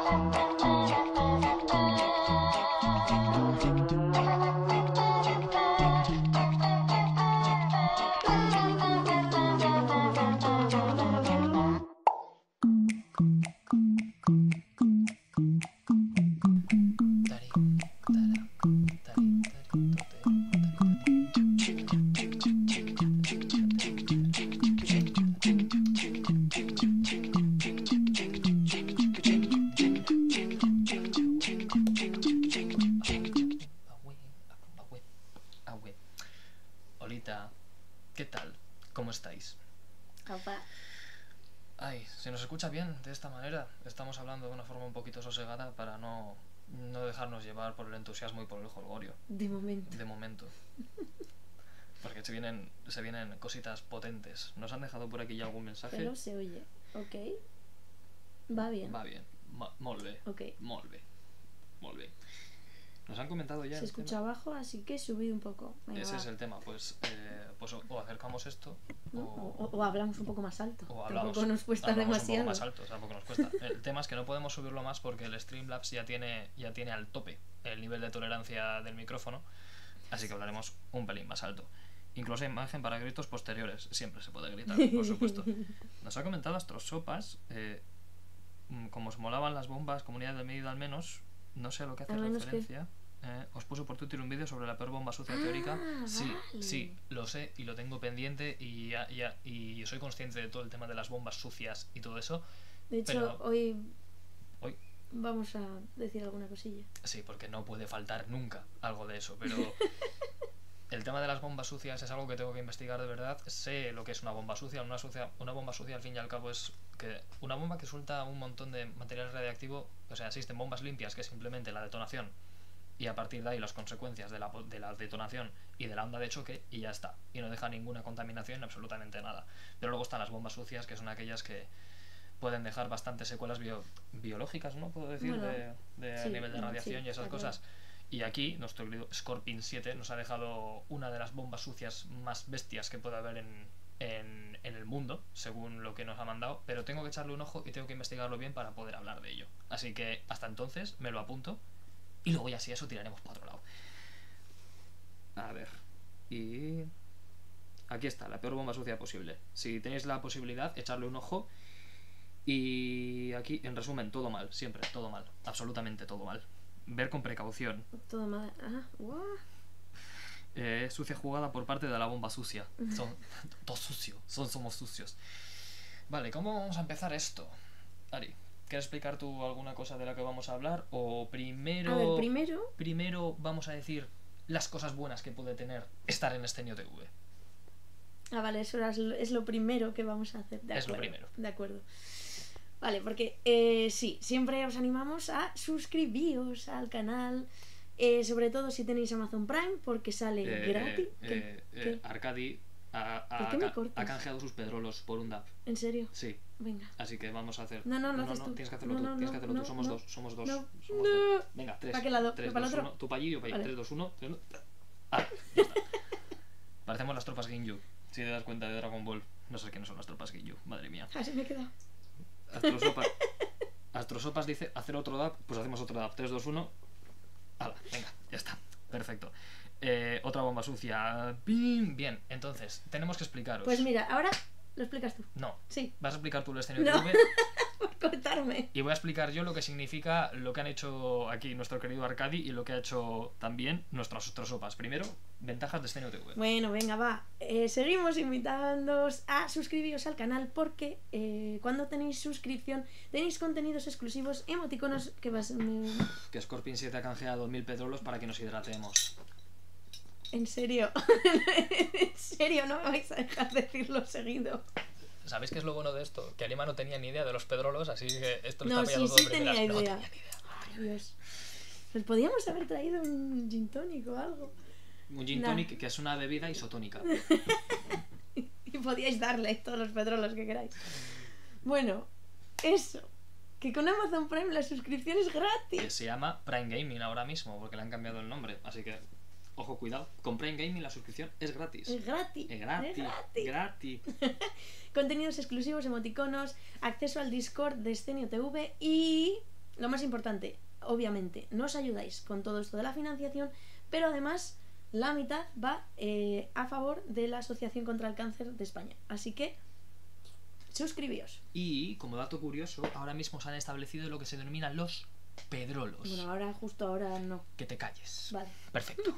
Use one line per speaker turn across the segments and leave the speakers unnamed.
Olita, ¿qué tal? ¿Cómo estáis?
Papá.
Ay, se nos escucha bien de esta manera. Estamos hablando de una forma un poquito sosegada para no dejarnos llevar por el entusiasmo y por el jolgorio.
De momento.
De momento. Porque se vienen cositas potentes. ¿Nos han dejado por aquí ya algún mensaje?
Pero se oye, ok. Va bien.
Va bien. Molt bé.
Ok.
Molt bé. Molt bé. Nos han comentado ya
Se
el
escucha
tema.
abajo, así que subid un poco. Venga,
Ese
va.
es el tema. Pues o acercamos esto
¿No? O hablamos un poco más alto.
o hablamos,
Tampoco nos cuesta
hablamos
demasiado.
un poco más alto, tampoco nos cuesta. El tema es que no podemos subirlo más porque el Streamlabs ya tiene al tope el nivel de tolerancia del micrófono, así que hablaremos un pelín más alto. Incluso hay imagen para gritos posteriores, siempre se puede gritar, por supuesto. Nos ha comentado Astrosopas, como os molaban las bombas, comunidad de medida al menos, no sé a lo que hace
Al menos
referencia. Os puso por Twitter un vídeo sobre la peor bomba sucia teórica. Sí,
vale.
sí, lo sé y lo tengo pendiente y soy consciente de todo el tema de las bombas sucias y todo eso.
De hecho,
Pero
hoy
hoy
vamos a decir alguna cosilla.
sí, porque no puede faltar nunca algo de eso, pero el tema de las bombas sucias es algo que tengo que investigar de verdad. Sé lo que es una bomba sucia. Una bomba sucia al fin y al cabo es que una bomba que suelta un montón de material radiactivo. O sea, existen bombas limpias, que es simplemente la detonación y a partir de ahí las consecuencias de la detonación y de la onda de choque y ya está, y no deja ninguna contaminación, absolutamente nada. Pero luego están las bombas sucias, que son aquellas que pueden dejar bastantes secuelas biológicas, ¿no? Puedo decir,
Bueno,
de
sí,
nivel de radiación
sí,
y esas
está
cosas. Y aquí nuestro querido Scorpion 7 nos ha dejado una de las bombas sucias más bestias que puede haber en el mundo, según lo que nos ha mandado, pero tengo que echarle un ojo y tengo que investigarlo bien para poder hablar de ello. Así que hasta entonces me lo apunto y luego ya si eso tiraremos para otro lado. A ver. Y aquí está, la peor bomba sucia posible. Si tenéis la posibilidad, echarle un ojo. Y aquí, en resumen, todo mal, siempre, todo mal, absolutamente todo mal. Ver con precaución.
Todo mal. Guau.
Sucia jugada por parte de la bomba sucia. Son todo sucio, somos sucios. Vale, ¿cómo vamos a empezar esto? Ari, ¿quieres explicar tú alguna cosa de la que vamos a hablar? O primero...
A ver,
Primero vamos a decir las cosas buenas que puede tener estar en Estenio TV.
Vale, eso es lo primero que vamos a hacer.
Es lo primero.
De acuerdo. Vale, porque sí, siempre os animamos a suscribiros al canal. Sobre todo si tenéis Amazon Prime, porque sale gratis. ¿Qué?
Arcadi
¿Por qué me cortas?
ha canjeado sus pedrolos por un DAP.
¿En serio?
Sí.
Venga.
Así que vamos a hacer.
No, lo haces tú.
Tienes que hacerlo tú. Tienes que hacerlo tú. Somos dos. Somos dos.
No.
Dos. Venga, 3.
¿Para qué lado?
3,
¿Para el
2,
otro?
1. Tú para allí, yo para allí.
Vale.
3, 2, 1. Ah, ya está. Parecemos las tropas Ginyu. Si te das cuenta de Dragon Ball. No sé quiénes son las tropas Ginyu. Madre mía.
Así me he quedado.
Astrosopas dice hacer otro DAP. Pues hacemos otro DAP. 3, 2, 1. Hala, venga, ya está. Perfecto. Otra bomba sucia. Bien, entonces, tenemos que explicaros.
Pues mira, ahora lo explicas tú.
No.
Sí.
Vas a explicar tú el Estenio
No.
TV.
Por cortarme.
Y voy a explicar yo lo que significa lo que han hecho aquí nuestro querido Arcadi y lo que ha hecho también nuestras Astrosopas. Primero, ventajas de Estenio TV.
Bueno, venga, va. Seguimos invitándoos a suscribiros al canal porque cuando tenéis suscripción tenéis contenidos exclusivos, emoticonos que vas...
Que Scorpion 7 ha canjeado 1000 pedrolos para que nos hidratemos.
¿En serio? ¿En serio? No me vais a dejar decirlo seguido.
¿Sabéis qué es lo bueno de esto? Que Alima no tenía ni idea de los pedrolos, así que esto lo
No,
está pillando
sí,
todo
sí
de primeras.
tenía
No
idea.
tenía ni idea.
Ay, Dios. Pues podíamos haber traído un gin tonic o algo.
Un gin tonic que es una bebida isotónica.
Y podíais darle todos los pedrolos que queráis. Bueno, eso. Que con Amazon Prime la suscripción es
Que
gratis.
se llama Prime Gaming ahora mismo, porque le han cambiado el nombre. Así que, ojo, cuidado. Con Prime Gaming la suscripción es gratis.
Es gratis.
Es gratis.
Es gratis.
Gratis.
Contenidos exclusivos, emoticonos, acceso al Discord de Estenio TV y lo más importante, obviamente, nos ayudáis con todo esto de la financiación, pero además la mitad va a favor de la Asociación contra el Cáncer de España. Así que suscribíos.
Y, como dato curioso, ahora mismo se han establecido lo que se denominan los pedrolos.
Bueno, justo ahora no.
Que te calles.
Vale.
Perfecto.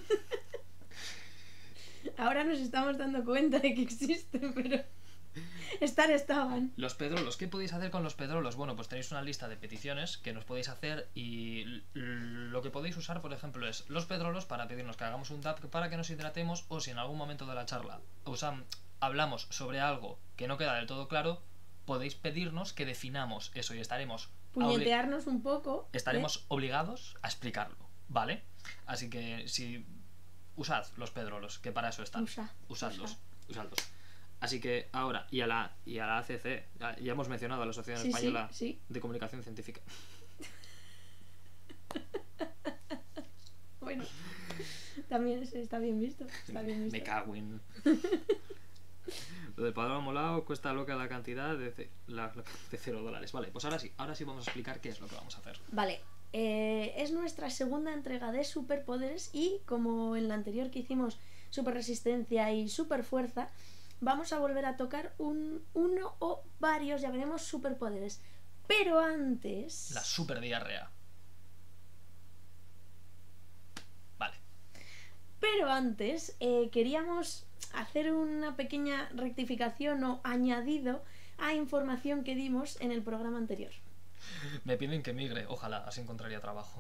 Ahora nos estamos dando cuenta de que existen, pero estaban.
Los pedrolos, ¿qué podéis hacer con los pedrolos? Bueno, pues tenéis una lista de peticiones que nos podéis hacer y lo que podéis usar, por ejemplo, es los pedrolos para pedirnos que hagamos un tap para que nos hidratemos, o si en algún momento de la charla hablamos sobre algo que no queda del todo claro, podéis pedirnos que definamos eso y estaremos
puñetearnos un poco.
Estaremos obligados a explicarlo, ¿vale? Así que si usad los pedrolos, que para eso están. Usadlos. Así que ahora, y a la ACC, ya hemos mencionado a la Asociación Española de Comunicación Científica.
Bueno, también está bien visto.
Me cago en... Lo del padrón molado cuesta loca la cantidad de $0. Vale, pues ahora sí vamos a explicar qué es lo que vamos a hacer.
Vale, es nuestra segunda entrega de superpoderes y como en la anterior que hicimos super resistencia y super fuerza, vamos a volver a tocar uno o varios, ya veremos, superpoderes. Pero antes...
La super diarrea. Vale.
Pero antes queríamos hacer una pequeña rectificación o añadido a información que dimos en el programa anterior.
Me piden que migre, ojalá, así encontraría trabajo.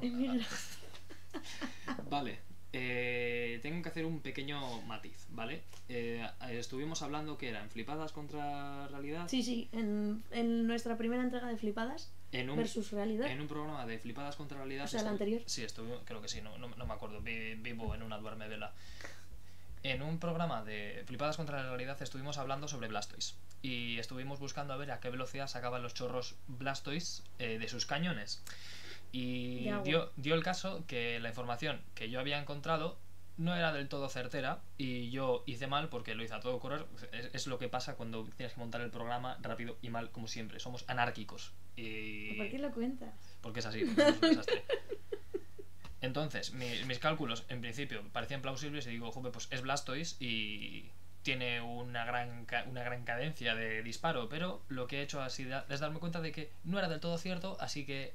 Vale, tengo que hacer un pequeño matiz, ¿vale? Estuvimos hablando que eran flipadas contra realidad.
Sí, en nuestra primera entrega de flipadas versus realidad.
En un programa de flipadas contra realidad.
O sea, el anterior.
Sí, creo que sí, no me acuerdo, vivo en una duerme vela. En un programa de flipadas contra la realidad estuvimos hablando sobre Blastoise y estuvimos buscando a ver a qué velocidad sacaban los chorros Blastoise de sus cañones. Y dio el caso que la información que yo había encontrado no era del todo certera y yo hice mal porque lo hice a todo correr. Es lo que pasa cuando tienes que montar el programa rápido y mal, como siempre. Somos anárquicos. Y...
¿Por qué lo cuentas?
Porque es así, porque es un desastre. Entonces, mis cálculos en principio parecían plausibles y digo, joder, pues es Blastoise y tiene una gran cadencia de disparo, pero lo que he hecho es darme cuenta de que no era del todo cierto, así que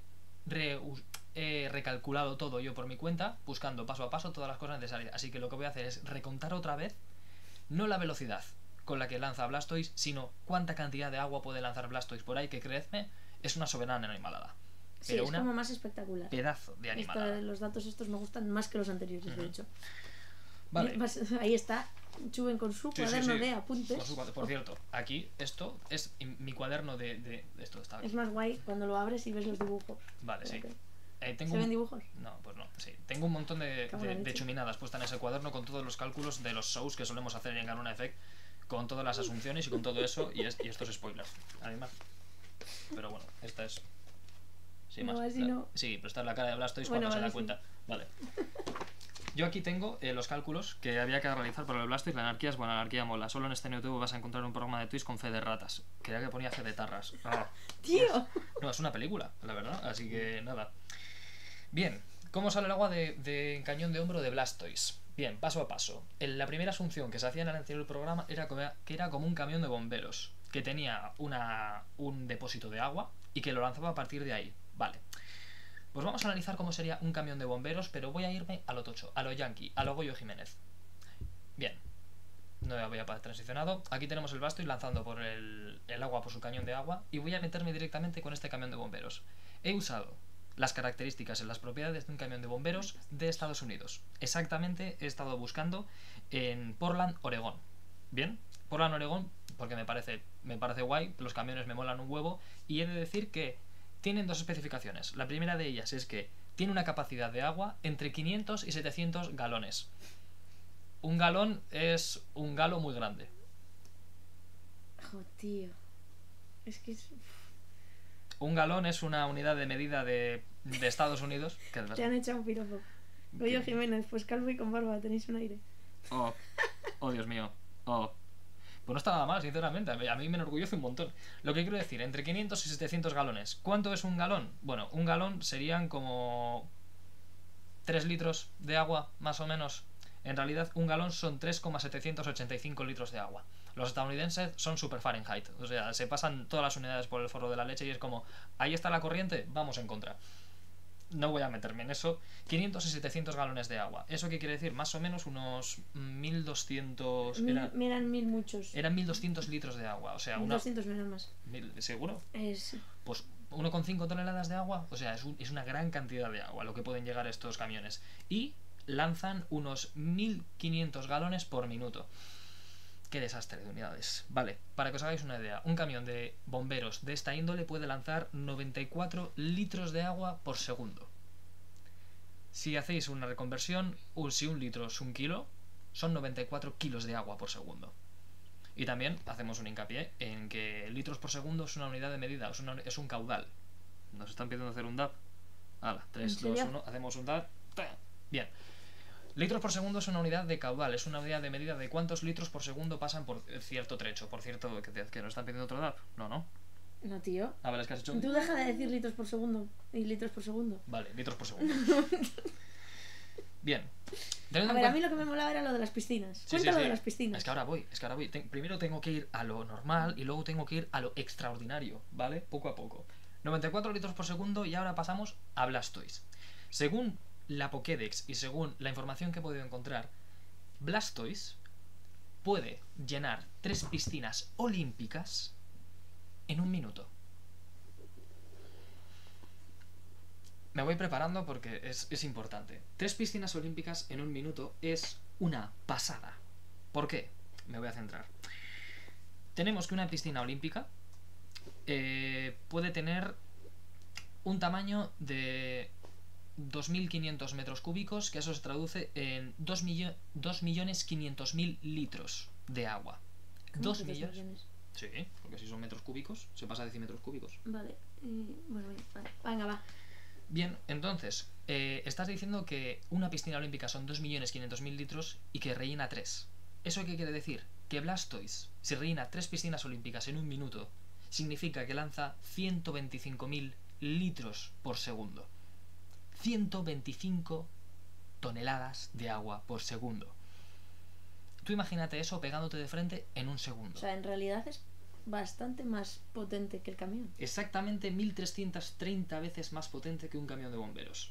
he recalculado todo yo por mi cuenta, buscando paso a paso todas las cosas necesarias. Así que lo que voy a hacer es recontar otra vez, no la velocidad con la que lanza Blastoise, sino cuánta cantidad de agua puede lanzar Blastoise por ahí, que creedme, es una soberana animalada.
Sí, pero es como más espectacular.
Pedazo de animalada.
Los datos estos me gustan más que los anteriores, de hecho.
Vale.
Ahí está, Chuben con su cuaderno de apuntes.
Por cierto, aquí esto es mi cuaderno de esto está aquí.
Es más guay cuando lo abres y ves los dibujos.
Vale, sí.
¿Se ven dibujos?
No, pues no, sí. Tengo un montón de chuminadas puestas en ese cuaderno con todos los cálculos de los shows que solemos hacer en Ganuna Effect, con todas las asunciones y con todo eso, y estos spoilers, además. Pero bueno, esta es... Sí,
no,
más.
No.
Sí, pero esta es la cara de Blastoise cuando se da cuenta. Vale. Yo aquí tengo los cálculos que había que realizar para el Blastoise. La anarquía es buena, la anarquía mola. Solo en este NeoTube vas a encontrar un programa de Twitch con fe de ratas. Creía que ponía fe de tarras.
¡Tío!
No, es una película, la verdad. Así que nada. Bien, ¿cómo sale el agua de cañón de hombro de Blastoise? Bien, paso a paso. La primera asunción que se hacía en el anterior programa era que era como un camión de bomberos, que tenía un depósito de agua y que lo lanzaba a partir de ahí. Vale. Pues vamos a analizar cómo sería un camión de bomberos, pero voy a irme a lo tocho, a lo yankee, a lo Goyo Jiménez. Bien. No voy a transicionado. Aquí tenemos el Blastoise lanzando por el agua por su cañón de agua y voy a meterme directamente con este camión de bomberos. He usado las características en las propiedades de un camión de bomberos de Estados Unidos. Exactamente he estado buscando en Portland, Oregón. Bien, Portland, Oregón, porque me parece guay, los camiones me molan un huevo y he de decir que tienen dos especificaciones. La primera de ellas es que tiene una capacidad de agua entre 500 y 700 galones. Un galón es un galo muy grande.
Oh, tío. Es que es...
Un galón es una unidad de medida de Estados Unidos.
Te han echado un piropo. Goyo Jiménez, pues calvo y con barba, tenéis un aire.
Oh, Dios mío. Oh. Pues no está nada mal, sinceramente. A mí me enorgullece un montón. Lo que quiero decir, entre 500 y 700 galones. ¿Cuánto es un galón? Bueno, un galón serían como 3 litros de agua, más o menos. En realidad, un galón son 3,785 litros de agua. Los estadounidenses son super Fahrenheit. O sea, se pasan todas las unidades por el forro de la leche y es como, ahí está la corriente, vamos en contra. No voy a meterme en eso. 500 y 700 galones de agua. ¿Eso qué quiere decir? Más o menos unos 1200...
Eran 1000 muchos.
Eran 1200 litros de agua. O sea,
1200 no eran más.
¿Seguro?
Sí.
Pues 1,5 toneladas de agua. O sea, es una gran cantidad de agua lo que pueden llegar estos camiones. Y lanzan unos 1500 galones por minuto. Qué desastre de unidades. Vale, para que os hagáis una idea, un camión de bomberos de esta índole puede lanzar 94 litros de agua por segundo. Si hacéis una reconversión, si un litro es un kilo, son 94 kilos de agua por segundo. Y también hacemos un hincapié en que litros por segundo es una unidad de medida, es un caudal. Nos están pidiendo hacer un DAP. Hala, 3, 2, 1, hacemos un DAP. Bien. Litros por segundo es una unidad de caudal, es una unidad de medida de cuántos litros por segundo pasan por cierto trecho. Por cierto, que nos están pidiendo otro DAP. No.
No, tío.
A ver, es que has hecho...
Tú deja de decir litros por segundo y litros por segundo.
Vale, litros por segundo. Bien.
A ver, a mí lo que me molaba era lo de las piscinas. Cuéntalo de las piscinas.
Es que ahora voy. Primero tengo que ir a lo normal y luego tengo que ir a lo extraordinario, ¿vale? Poco a poco. 94 litros por segundo y ahora pasamos a Blastoise. Según la Pokédex y según la información que he podido encontrar, Blastoise puede llenar 3 piscinas olímpicas en un minuto. Me voy preparando porque es importante. 3 piscinas olímpicas en un minuto es una pasada. ¿Por qué? Me voy a centrar. Tenemos que una piscina olímpica puede tener un tamaño de 2.500 metros cúbicos, que eso se traduce en 2.500.000 litros de agua. 2 millones. Sí, porque si son metros cúbicos, se pasa a decímetros cúbicos.
Vale, bueno, vale. Venga, va.
Bien, entonces, estás diciendo que una piscina olímpica son 2.500.000 litros y que rellena 3. ¿Eso qué quiere decir? Que Blastoise, si rellena 3 piscinas olímpicas en un minuto, significa que lanza 125.000 litros por segundo. 125 toneladas de agua por segundo. Tú imagínate eso pegándote de frente en un segundo.
O sea, en realidad es bastante más potente que el camión.
Exactamente 1330 veces más potente que un camión de bomberos.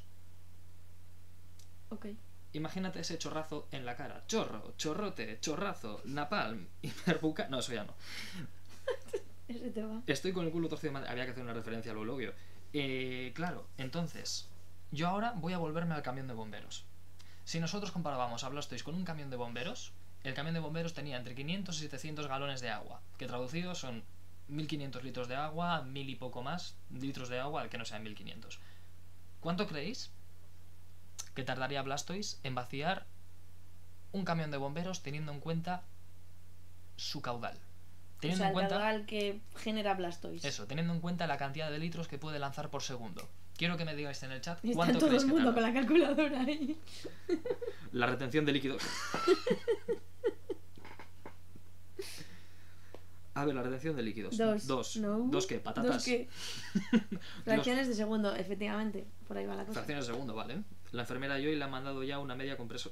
Ok.
Imagínate ese chorrazo en la cara. Chorro, chorrote, chorrazo, napalm, hiperbuca... No, eso ya no.
Ese te va.
Estoy con el culo torcido de... Había que hacer una referencia al obvio. Claro, entonces... Yo ahora voy a volverme al camión de bomberos. Si nosotros comparábamos a Blastoise con un camión de bomberos, el camión de bomberos tenía entre 500 y 700 galones de agua, que traducidos son 1.500 litros de agua, 1.000 y poco más litros de agua, al que no sean 1.500. ¿Cuánto creéis que tardaría Blastoise en vaciar un camión de bomberos teniendo en cuenta su caudal?
Teniendo en cuenta el caudal que genera Blastoise.
Eso, teniendo en cuenta la cantidad de litros que puede lanzar por segundo. Quiero que me digáis en el chat
y
cuánto
está todo
creéis
el
que
mundo
tarda.
con la calculadora ahí.
La retención de líquidos. A ver, la retención de líquidos. Dos.
No.
¿Dos qué? ¿Patatas?
¿Dos qué? Fracciones de segundo, efectivamente. Por ahí va la cosa.
Fracciones de segundo, vale. La enfermera Joy le ha mandado ya una media compresor.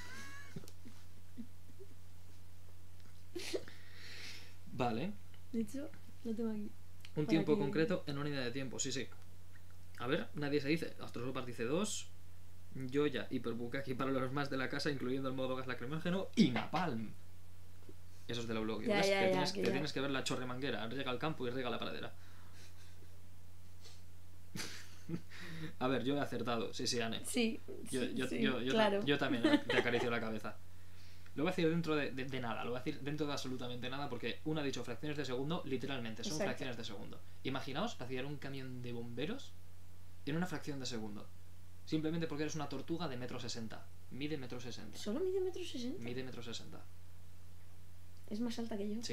Vale.
De hecho, lo tengo aquí.
Un tiempo concreto en unidad de tiempo, sí. A ver, nadie se dice. Astrosopas dice 2. Joya, Hiperbukaki para los más de la casa, incluyendo el modo gas lacrimógeno y Napalm. Eso es del Eulogio.
¿Ves?
Tienes que ver la chorremanguera. Riega el campo y riega la pradera. A ver, yo he acertado. Sí, Anne.
Sí.
Claro. Yo también te acaricio la cabeza. Lo voy a decir dentro de nada. Lo voy a decir dentro de absolutamente nada porque uno ha dicho fracciones de segundo. Literalmente, son fracciones de segundo. Imaginaos vaciar un camión de bomberos en una fracción de segundo. Simplemente porque eres una tortuga de 1,60 m. Mide 1,60 m.
¿Solo mide 1,60 m?
Mide 1,60 m.
Es más alta que yo.
Sí.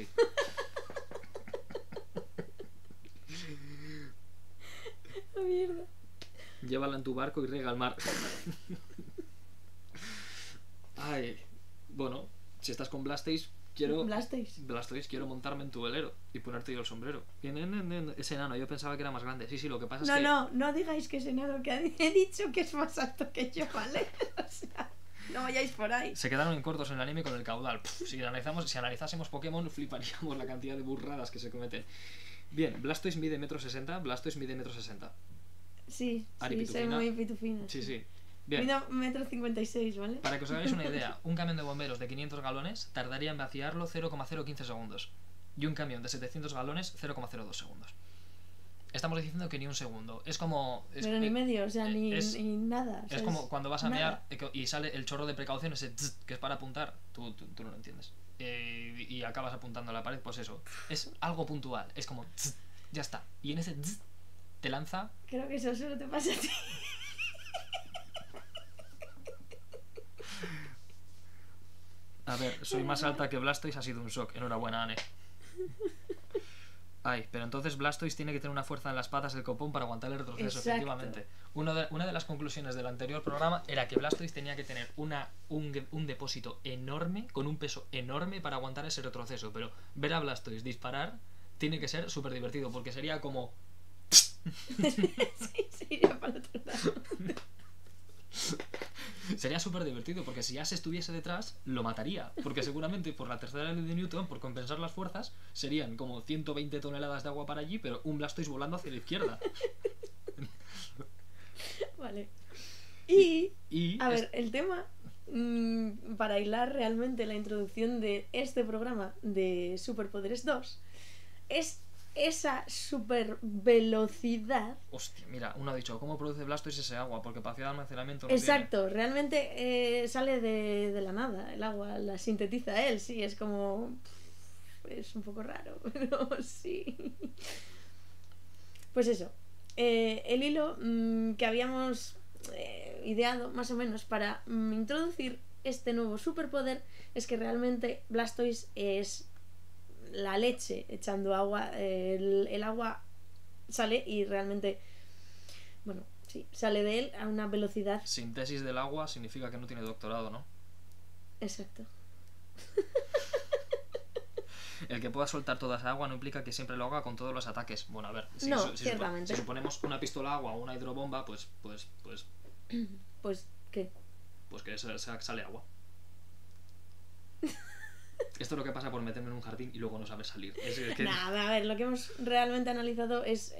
¡Oh, mierda!
Llévala en tu barco y riega al mar. Ay. Bueno, si estás con Blastoise, Blastoise, quiero montarme en tu velero y ponerte yo el sombrero. Ese enano, yo pensaba que era más grande. Sí, lo que pasa es que...
No digáis que es enano, que he dicho que es más alto que yo, ¿vale? O sea, no vayáis por ahí.
Se quedaron en cortos en el anime con el caudal. Si analizásemos Pokémon, fliparíamos la cantidad de burradas que se cometen. Bien, Blastoise mide 1,60 m. Blastoise mide 1,60 m.
Sí, soy muy pitufina.
Sí. Bien.
Mido 1,56 m, ¿vale?
Para que os hagáis una idea, un camión de bomberos de 500 galones tardaría en vaciarlo 0,015 segundos. Y un camión de 700 galones, 0,02 segundos. Estamos diciendo que ni un segundo. Es como...
Pero ni medio, o sea, ni nada.
Es como cuando vas a mear y sale el chorro de precaución, ese tss, que es para apuntar. Tú no lo entiendes. Y acabas apuntando a la pared, pues eso. Es algo puntual. Es como... Tss, ya está. Y en ese tss, te lanza...
Creo que eso solo te pasa a ti.
A ver, soy más alta que Blastoise, ha sido un shock. Enhorabuena, Anne. Ay, pero entonces Blastoise tiene que tener una fuerza en las patas del copón para aguantar el retroceso.
Exacto.
Efectivamente. Una de las conclusiones del anterior programa era que Blastoise tenía que tener un depósito enorme, con un peso enorme para aguantar ese retroceso. Pero ver a Blastoise disparar tiene que ser súper divertido, porque sería como...
Sí, iría para otro lado.
Sería súper divertido, porque si Ash estuviese detrás, lo mataría. Porque seguramente por la tercera ley de Newton, por compensar las fuerzas, serían como 120 toneladas de agua para allí, pero un Blastoise volando hacia la izquierda.
Vale. A ver, el tema, para hilar realmente la introducción de este programa de Superpoderes 2, es esa super velocidad.
Hostia, mira, uno ha dicho, ¿cómo produce Blastoise ese agua? Porque para hacer almacenamiento no
Exacto,
tiene.
realmente sale de la nada, el agua la sintetiza él, sí, es como... Es un poco raro, pero sí. Pues eso, el hilo que habíamos ideado más o menos para introducir este nuevo superpoder es que realmente Blastoise es la leche echando agua. El agua sale y realmente, bueno, sí, sale de él a una velocidad.
Síntesis del agua significa que no tiene doctorado, ¿no?
Exacto.
El que pueda soltar toda esa agua no implica que siempre lo haga con todos los ataques. Bueno, a ver,
ciertamente.
Si suponemos una pistola agua o una hidrobomba, pues
¿qué?
Pues que sale agua. Esto es lo que pasa por meterme en un jardín y luego no saber salir.
Nada, a ver, lo que hemos realmente analizado es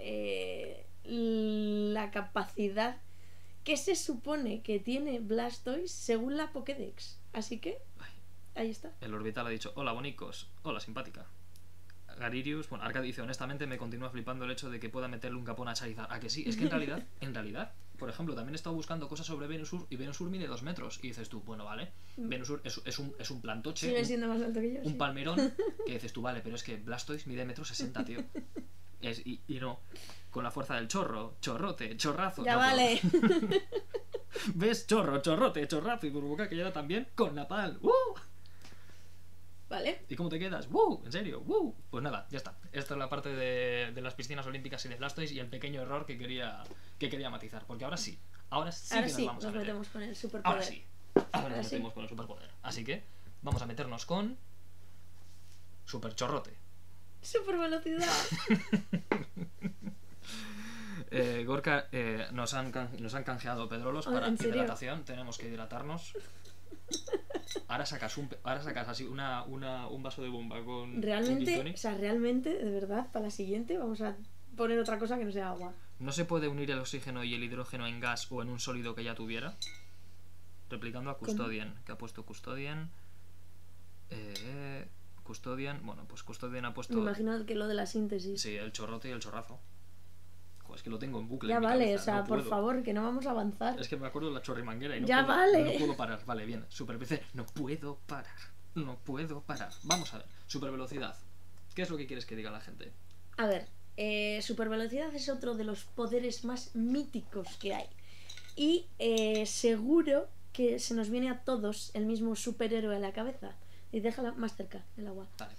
la capacidad que se supone que tiene Blastoise según la Pokédex. Así que, ahí está.
El orbital ha dicho, hola bonicos, hola simpática. Garirius, bueno, Arca dice, honestamente me continúa flipando el hecho de que pueda meterle un capón a Charizard. ¿A que sí? Es que en realidad, por ejemplo, también he estado buscando cosas sobre Venusaur y Venusaur mide 2 metros. Y dices tú, bueno, vale, Venusaur es un plantoche.
Sigue siendo más alto que yo.
Un palmerón, que dices tú, vale, pero es que Blastoise mide 1,60 m, tío. Y no, con la fuerza del chorrote, chorrazo.
Ya
no,
vale.
¿Ves? Chorrote, chorrazo y burbuja que ya también con Napalm.
Vale.
¿Y cómo te quedas? ¿En serio? Pues nada, ya está. Esta es la parte de las piscinas olímpicas y de Blastoise y el pequeño error que quería matizar. Porque ahora sí que nos
metemos con el superpoder.
Ahora nos metemos con el superpoder. Así que vamos a meternos con super chorrote.
Super velocidad.
Gorka, nos han canjeado pedrolos para hidratación. Tenemos que hidratarnos. Ahora sacas así un vaso de bomba con
realmente, realmente, de verdad, para la siguiente vamos a poner otra cosa que no sea agua.
¿No se puede unir el oxígeno y el hidrógeno en gas o en un sólido que ya tuviera? Replicando a Custodian, que ha puesto Custodian. Custodian, bueno, pues Custodian ha puesto...
Me imagino que lo de la síntesis.
Sí, el chorrote y el chorrazo. Es que lo tengo en bucle.
Ya
en
vale,
cabeza.
o sea,
No
por
puedo.
favor, que no vamos a avanzar.
Es que me acuerdo de la chorrimanguera y
ya vale.
No puedo parar. Vale, bien. Super PC. No puedo parar. Vamos a ver. Super velocidad. ¿Qué es lo que quieres que diga la gente?
A ver, super velocidad es otro de los poderes más míticos que hay. Y seguro que se nos viene a todos el mismo superhéroe a la cabeza. Y déjala más cerca, el agua.
Vale.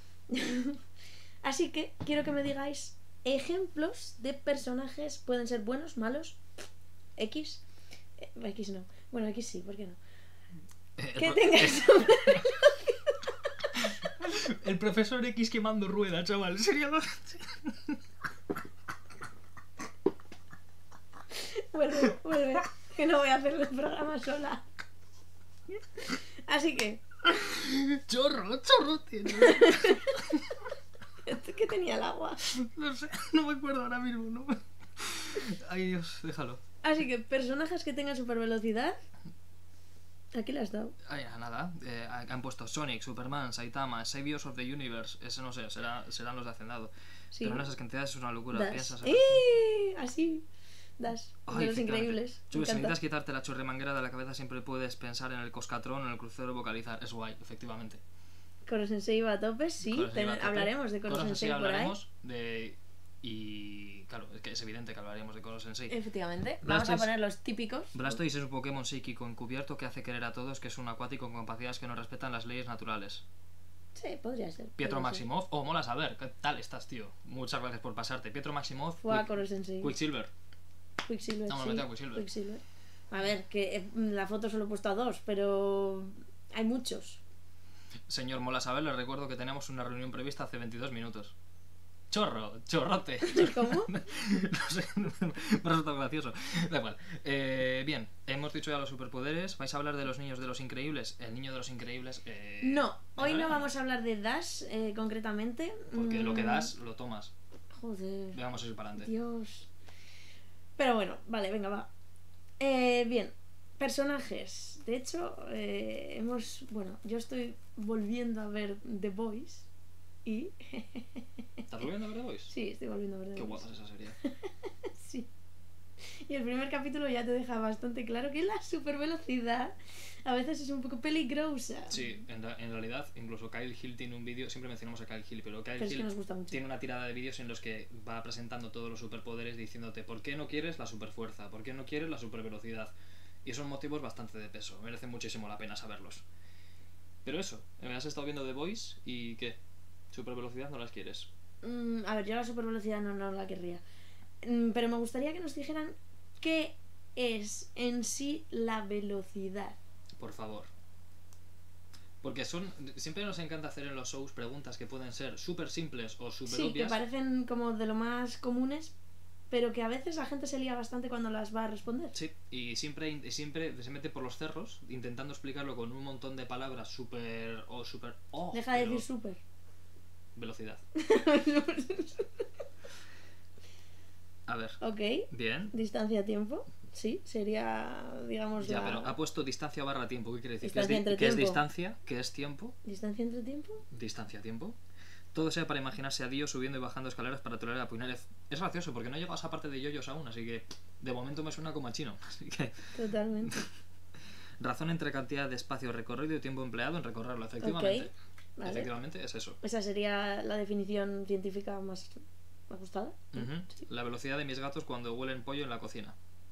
Así que quiero que me digáis ejemplos de personajes. Pueden ser buenos, malos, X. X no. Bueno, X sí, ¿por qué no? Que tengas
El profesor X quemando rueda, chaval. Sería lo...
Vuelve. Que no voy a hacer el programa sola. Así que...
Chorro tiene.
¿Qué tenía el agua?
No sé, no me acuerdo ahora mismo, ¿no? Ay, Dios, déjalo.
Así que personajes que tengan super velocidad. Aquí la has dado.
Ay, nada. Han puesto Sonic, Superman, Saitama, Saviors of the Universe. Ese no sé, serán los de Hacendado.
Sí.
Pero en esas cantidades es una locura.
Dash.
Piensas...
Así. Dash.
Ay,
De los increíbles. Me
Si
encanta.
necesitas quitarte la chorremanguera de la cabeza, siempre puedes pensar en el Coscatrón o en el crucero vocalizar. Es guay, efectivamente.
Koro Sensei va a tope, sí.
Koro Sensei va a tope.
Hablaremos de Koro Sensei por ahí.
Hablaremos de... Y claro, es que es evidente que hablaremos de Koro Sensei.
Efectivamente. Vamos a poner los típicos.
Blastoise es un Pokémon psíquico encubierto que hace querer a todos, que es un acuático con capacidades que no respetan las leyes naturales.
Sí, podría ser.
Pietro
podría ser.
Maximoff. Mola saber. ¿Qué tal estás, tío? Muchas gracias por pasarte. Pietro Maximoff.
Fue a Koro Sensei.
Quicksilver.
Quicksilver,
Vamos a meter a Quicksilver.
Quicksilver. A ver, que la foto solo he puesto a 2, pero hay muchos.
Señor Mola saber, le recuerdo que tenemos una reunión prevista hace 22 minutos. Chorrote.
¿Cómo?
No sé, me ha resultado gracioso. Da igual. Bien, hemos dicho ya los superpoderes. ¿Vais a hablar de los niños de los increíbles? El niño de los increíbles.
No, hoy no vamos a hablar de Dash concretamente.
Porque lo que das, lo tomas.
Joder.
Veamos eso para adelante.
Dios. Pero bueno, vale, venga, va. Bien, personajes. De hecho, Bueno, yo estoy volviendo a ver The Boys. Y.
¿Estás volviendo a ver The Boys?
Sí, estoy volviendo a ver The
Qué
Boys.
guapa es esa serie.
Sí. Y el primer capítulo ya te deja bastante claro que la supervelocidad a veces es un poco peligrosa.
Sí, en realidad, incluso Kyle Hill tiene un vídeo. Siempre mencionamos a Kyle Hill, pero Kyle
Pero es
Hill
que nos gusta mucho.
tiene una tirada de vídeos en los que va presentando todos los superpoderes diciéndote por qué no quieres la superfuerza, por qué no quieres la supervelocidad. Y son motivos bastante de peso, merece muchísimo la pena saberlos. Pero eso, has estado viendo The Boys y ¿qué? ¿Supervelocidad no las quieres?
A ver, yo la supervelocidad no la querría. Pero me gustaría que nos dijeran qué es en sí la velocidad.
Por favor. Porque siempre nos encanta hacer en los shows preguntas que pueden ser súper simples o súper
Sí,
obvias.
que parecen como de lo más comunes, pero que a veces la gente se lía bastante cuando las va a responder.
Sí, y siempre se mete por los cerros intentando explicarlo con un montón de palabras súper...
Deja de decir súper.
Velocidad. A ver.
Ok.
Bien.
Distancia-tiempo. Sí, sería, digamos,
Ya, pero ha puesto distancia barra tiempo. ¿Qué quiere decir?
Distancia entre
¿Qué es
tiempo.
distancia? ¿Qué es tiempo?
¿Distancia entre tiempo?
Distancia-tiempo. Todo sea para imaginarse a Dio subiendo y bajando escaleras para tolerar a Puinarez. Es gracioso porque no he llegado a esa parte de yoyos aún, así que de momento me suena como a chino. Así que...
Totalmente.
Razón entre cantidad de espacio recorrido y tiempo empleado en recorrerlo, efectivamente.
Ok, vale.
Efectivamente, es eso.
Esa sería la definición científica más ajustada.
Ujú.
Sí.
La velocidad de mis gatos cuando huelen pollo en la cocina.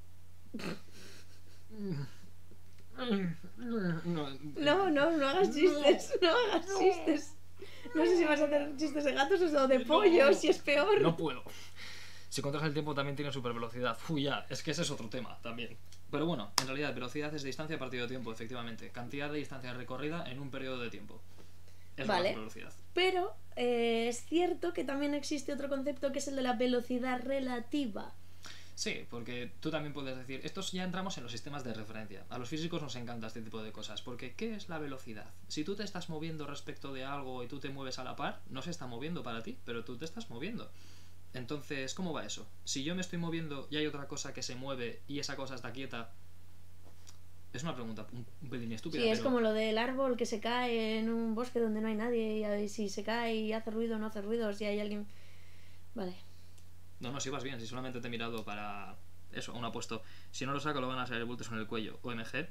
No hagas chistes. No hagas chistes. No sé si vas a hacer chistes de gatos o de pollos, si es peor.
No puedo. Si controlas el tiempo también tiene super velocidad. Uy, ya, es que ese es otro tema también. Pero bueno, en realidad velocidad es distancia partido de tiempo, efectivamente. Cantidad de distancia recorrida en un periodo de tiempo. Es
Vale.
la velocidad.
Pero es cierto que también existe otro concepto que es el de la velocidad relativa.
Sí, porque tú también puedes decir, estos ya entramos en los sistemas de referencia. A los físicos nos encanta este tipo de cosas, porque ¿qué es la velocidad? Si tú te estás moviendo respecto de algo y tú te mueves a la par, no se está moviendo para ti, pero tú te estás moviendo. Entonces, ¿cómo va eso? Si yo me estoy moviendo y hay otra cosa que se mueve y esa cosa está quieta... Es una pregunta un pelín estúpida.
Sí, es
pero...
como lo del árbol que se cae en un bosque donde no hay nadie y ahí si se cae y hace ruido o no hace ruido, si hay alguien... Vale.
No, si vas bien, si solamente te he mirado para... Eso, aún ha puesto... Si no lo saco lo van a salir bultos en el cuello. OMG.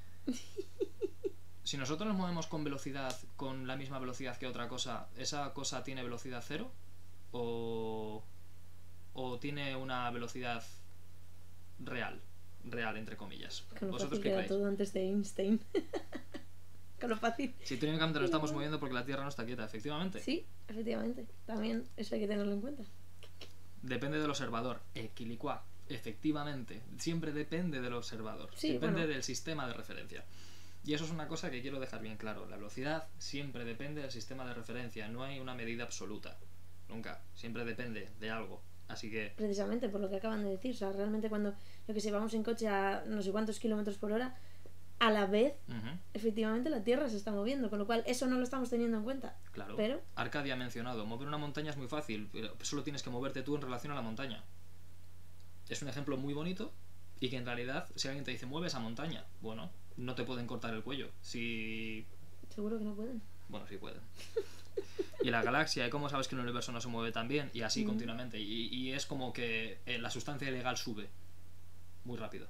Si nosotros nos movemos con velocidad, con la misma velocidad que otra cosa, ¿esa cosa tiene velocidad cero? ¿O tiene una velocidad real? Real, entre comillas.
Con lo
¿Vosotros
fácil
qué
que era
creéis?
todo antes de Einstein. Con lo fácil.
Si técnicamente nos estamos moviendo porque la Tierra no está quieta, efectivamente.
Sí, efectivamente. También eso hay que tenerlo en cuenta.
Depende del observador. Equilicua. Efectivamente. Siempre depende del observador.
Sí,
depende
bueno.
del sistema de referencia. Y eso es una cosa que quiero dejar bien claro. La velocidad siempre depende del sistema de referencia. No hay una medida absoluta. Nunca. Siempre depende de algo. Así que...
Precisamente por lo que acaban de decir. O sea, realmente cuando, yo que sé, vamos en coche a no sé cuántos kilómetros por hora, a la vez, efectivamente la Tierra se está moviendo. Con lo cual, eso no lo estamos teniendo en cuenta.
Claro.
Pero...
Arcadia ha mencionado, mover una montaña es muy fácil. Pero solo tienes que moverte tú en relación a la montaña. Es un ejemplo muy bonito. Y que en realidad, si alguien te dice, mueve esa montaña, bueno, no te pueden cortar el cuello. Si...
Seguro que no pueden.
Bueno, sí pueden. Y la galaxia, y cómo sabes que el universo no se mueve tan bien, y así continuamente. Y es como que la sustancia ilegal sube muy rápido.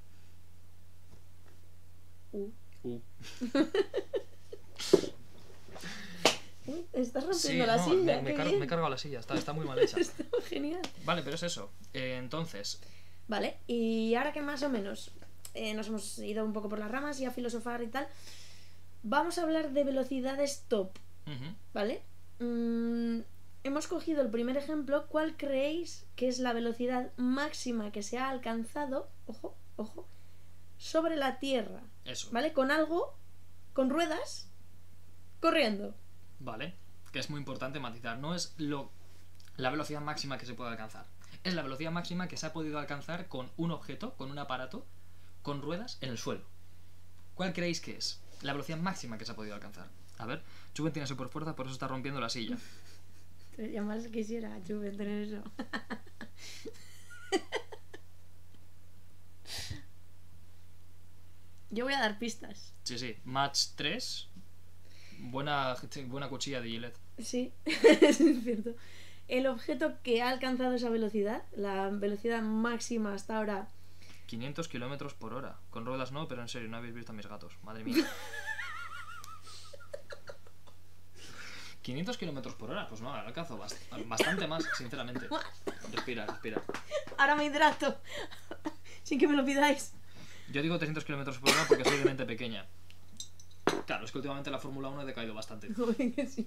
Estás rompiendo
Sí,
la
no,
silla.
me he cargado la silla, está muy mal hecha.
Está genial.
Vale, pero es eso. Entonces,
Vale, y ahora que más o menos nos hemos ido un poco por las ramas y a filosofar y tal, vamos a hablar de velocidades top, ¿vale? Hemos cogido el primer ejemplo. ¿Cuál creéis que es la velocidad máxima que se ha alcanzado, ojo, sobre la Tierra?
eso.
¿Vale? Con algo, con ruedas, corriendo.
Vale, que es muy importante matizar. No es la velocidad máxima que se puede alcanzar. Es la velocidad máxima que se ha podido alcanzar con un objeto, con un aparato, con ruedas en el suelo. ¿Cuál creéis que es la velocidad máxima que se ha podido alcanzar? A ver, Juven tiene super fuerza, por eso está rompiendo la silla.
Ya más quisiera Juven tener eso. Yo voy a dar pistas.
Sí, match 3. Buena cuchilla de Gillette.
Sí, es cierto. El objeto que ha alcanzado esa velocidad, la velocidad máxima hasta ahora...
500 kilómetros por hora. Con ruedas no, pero en serio, no habéis visto a mis gatos. Madre mía. 500 kilómetros por hora, pues no, alcanzo bastante más, sinceramente. Respira.
Ahora me hidrato. Sin que me lo pidáis.
Yo digo 300 kilómetros por hora porque soy de mente pequeña. Claro, es que últimamente la Fórmula 1 ha decaído bastante.
Que sí.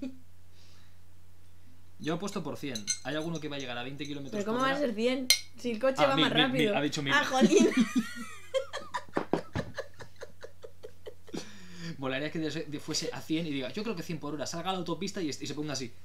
Yo apuesto por 100. ¿Hay alguno que va a llegar a 20 kilómetros
¿Pero
por
cómo
hora?
va a ser 100? Si el coche va más rápido.
Ha dicho 1000.
Ah, jolín.
Molaría que fuese a 100 y diga, yo creo que 100 por hora, salga a la autopista y se ponga así.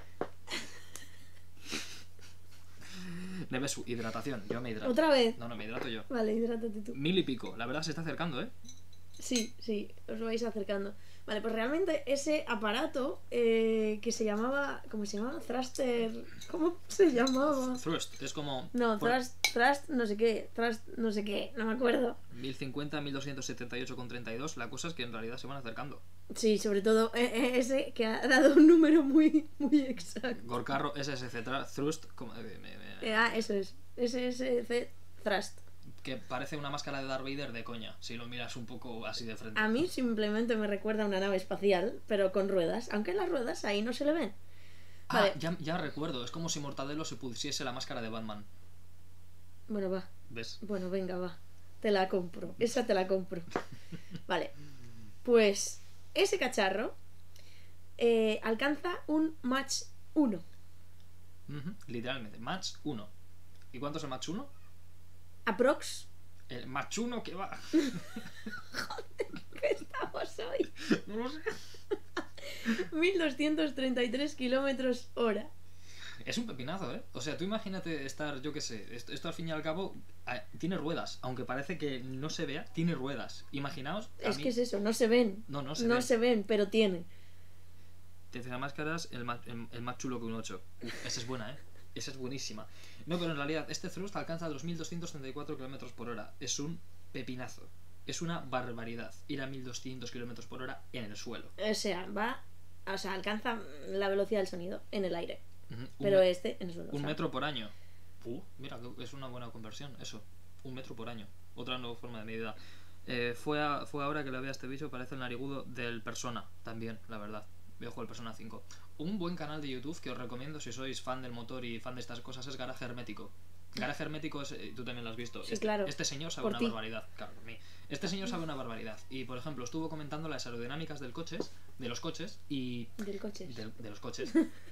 Nevesu, hidratación, yo me hidrato.
¿Otra vez?
No, me hidrato yo.
Vale, hidrátate tú.
1000 y pico, la verdad se está acercando, ¿eh?
Sí, os lo vais acercando. Vale, pues realmente ese aparato que se llamaba... ¿Cómo se llamaba? Thruster... ¿Cómo se llamaba?
Thrust, es como...
No, thrust no sé qué. Thrust no sé qué, no me acuerdo.
1050, 1278,32. La cosa es que en realidad se van acercando.
Sí, sobre todo ese que ha dado un número muy exacto.
Gorkarro SSC Thrust...
Eso es. SSC Thrust.
Que parece una máscara de Darth Vader de coña, si lo miras un poco así de frente.
A mí simplemente me recuerda a una nave espacial, pero con ruedas, aunque las ruedas ahí no se le ven. Vale.
Ya recuerdo, es como si Mortadelo se pusiese la máscara de Batman.
Bueno, va.
¿Ves?
Bueno, venga, va. Te la compro. Esa te la compro. Vale. Pues ese cacharro alcanza un Mach 1.
Literalmente, Mach 1. ¿Y cuánto es el Mach 1?
Aprox.
El Mach 1 que va.
Joder, ¿qué estamos hoy?
No lo sé.
1233 kilómetros hora.
Es un pepinazo, ¿eh? O sea, tú imagínate estar, yo qué sé, esto al fin y al cabo tiene ruedas, aunque parece que no se vea, tiene ruedas. Imaginaos.
Es que es eso, no se ven.
No
se ven, pero tiene.
Tercera máscaras, el más chulo que un 8. Esa es buena, ¿eh? Esa es buenísima. No, pero en realidad este Thrust alcanza 2234 km por hora. Es un pepinazo. Es una barbaridad ir a 1200 km por hora en el suelo.
O sea, alcanza la velocidad del sonido en el aire. Pero en el suelo.
Un metro por año. Mira, es una buena conversión, eso. 1 metro por año. Otra nueva forma de medida. Fue ahora que lo vea este bicho, parece el narigudo del Persona también, la verdad. Voy a jugar el Persona 5. Un buen canal de YouTube que os recomiendo si sois fan del motor y fan de estas cosas es Garaje Hermético. Garaje Hermético es, tú también lo has visto.
Sí, claro.
Este señor sabe una barbaridad. Claro, por mí. Este señor sabe una barbaridad. Y por ejemplo, estuvo comentando las aerodinámicas de los coches y. De los coches.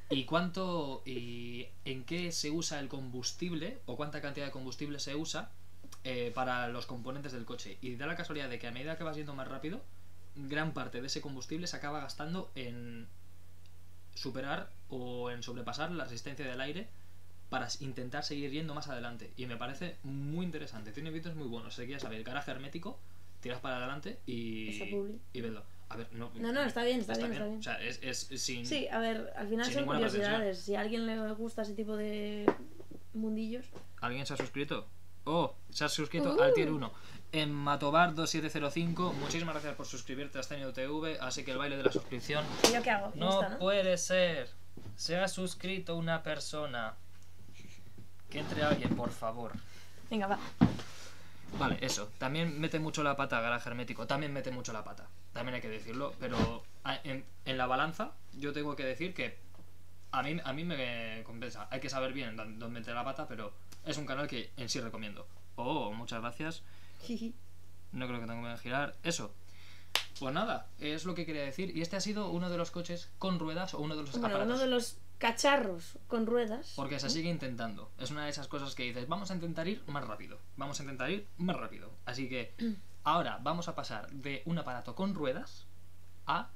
Y en qué se usa el combustible o cuánta cantidad de combustible se usa para los componentes del coche. Y da la casualidad de que a medida que vas yendo más rápido, gran parte de ese combustible se acaba gastando en superar o en sobrepasar la resistencia del aire para intentar seguir yendo más adelante. Y me parece muy interesante. Tiene vídeos muy buenos. Si quieres saber, garaje hermético, tiras para adelante y vedlo. A ver, no,
está bien, está bien.
O sea, es sin...
Sí, a ver, al final son curiosidades. Si a alguien le gusta ese tipo de mundillos.
¿Alguien se ha suscrito? Oh, se ha suscrito al tier 1. En Matobar2705, muchísimas gracias por suscribirte a Stenio TV. Así que el baile de la suscripción.
¿Y yo qué hago?
No, puede ser. Se ha suscrito una persona. Que entre alguien, por favor.
Venga, va.
Vale, eso. También mete mucho la pata garaje hermético. También mete mucho la pata. También hay que decirlo. Pero en la balanza, yo tengo que decir que a mí me compensa. Hay que saber bien dónde meter la pata, pero es un canal que en sí recomiendo. Oh, muchas gracias. No creo que tenga que girar. Eso. Pues nada, es lo que quería decir. Y este ha sido uno de los coches con ruedas o uno de los aparatos.
Uno de los cacharros con ruedas.
Porque se sigue intentando. Es una de esas cosas que dices, vamos a intentar ir más rápido. Vamos a intentar ir más rápido. Así que ahora vamos a pasar de un aparato con ruedas a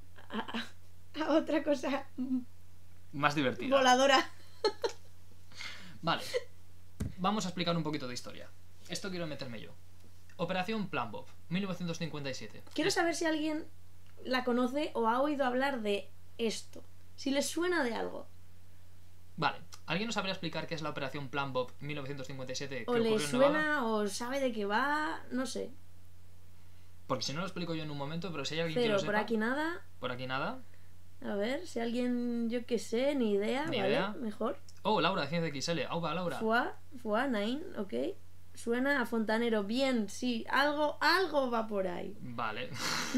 otra cosa
más divertida.
Voladora.
Vale. Vamos a explicar un poquito de historia. Esto quiero meterme yo. Operación Plan Bob, 1957.
Quiero saber si alguien la conoce o ha oído hablar de esto. Si les suena de algo.
Vale. ¿Alguien nos sabría explicar qué es la Operación Plan Bob 1957?
O le suena o sabe de qué va, no sé.
Porque si no lo explico yo en un momento, pero si hay alguien
que lo
sepa...
por aquí nada.
Por aquí nada.
A ver, si alguien, yo qué sé, ni idea,
Ni
¿vale?
idea.
Mejor.
Oh, Laura de Ciencia XL. Aupa, Laura.
Fua, Nine, ok. Suena a fontanero. Bien, sí, algo va por ahí.
Vale.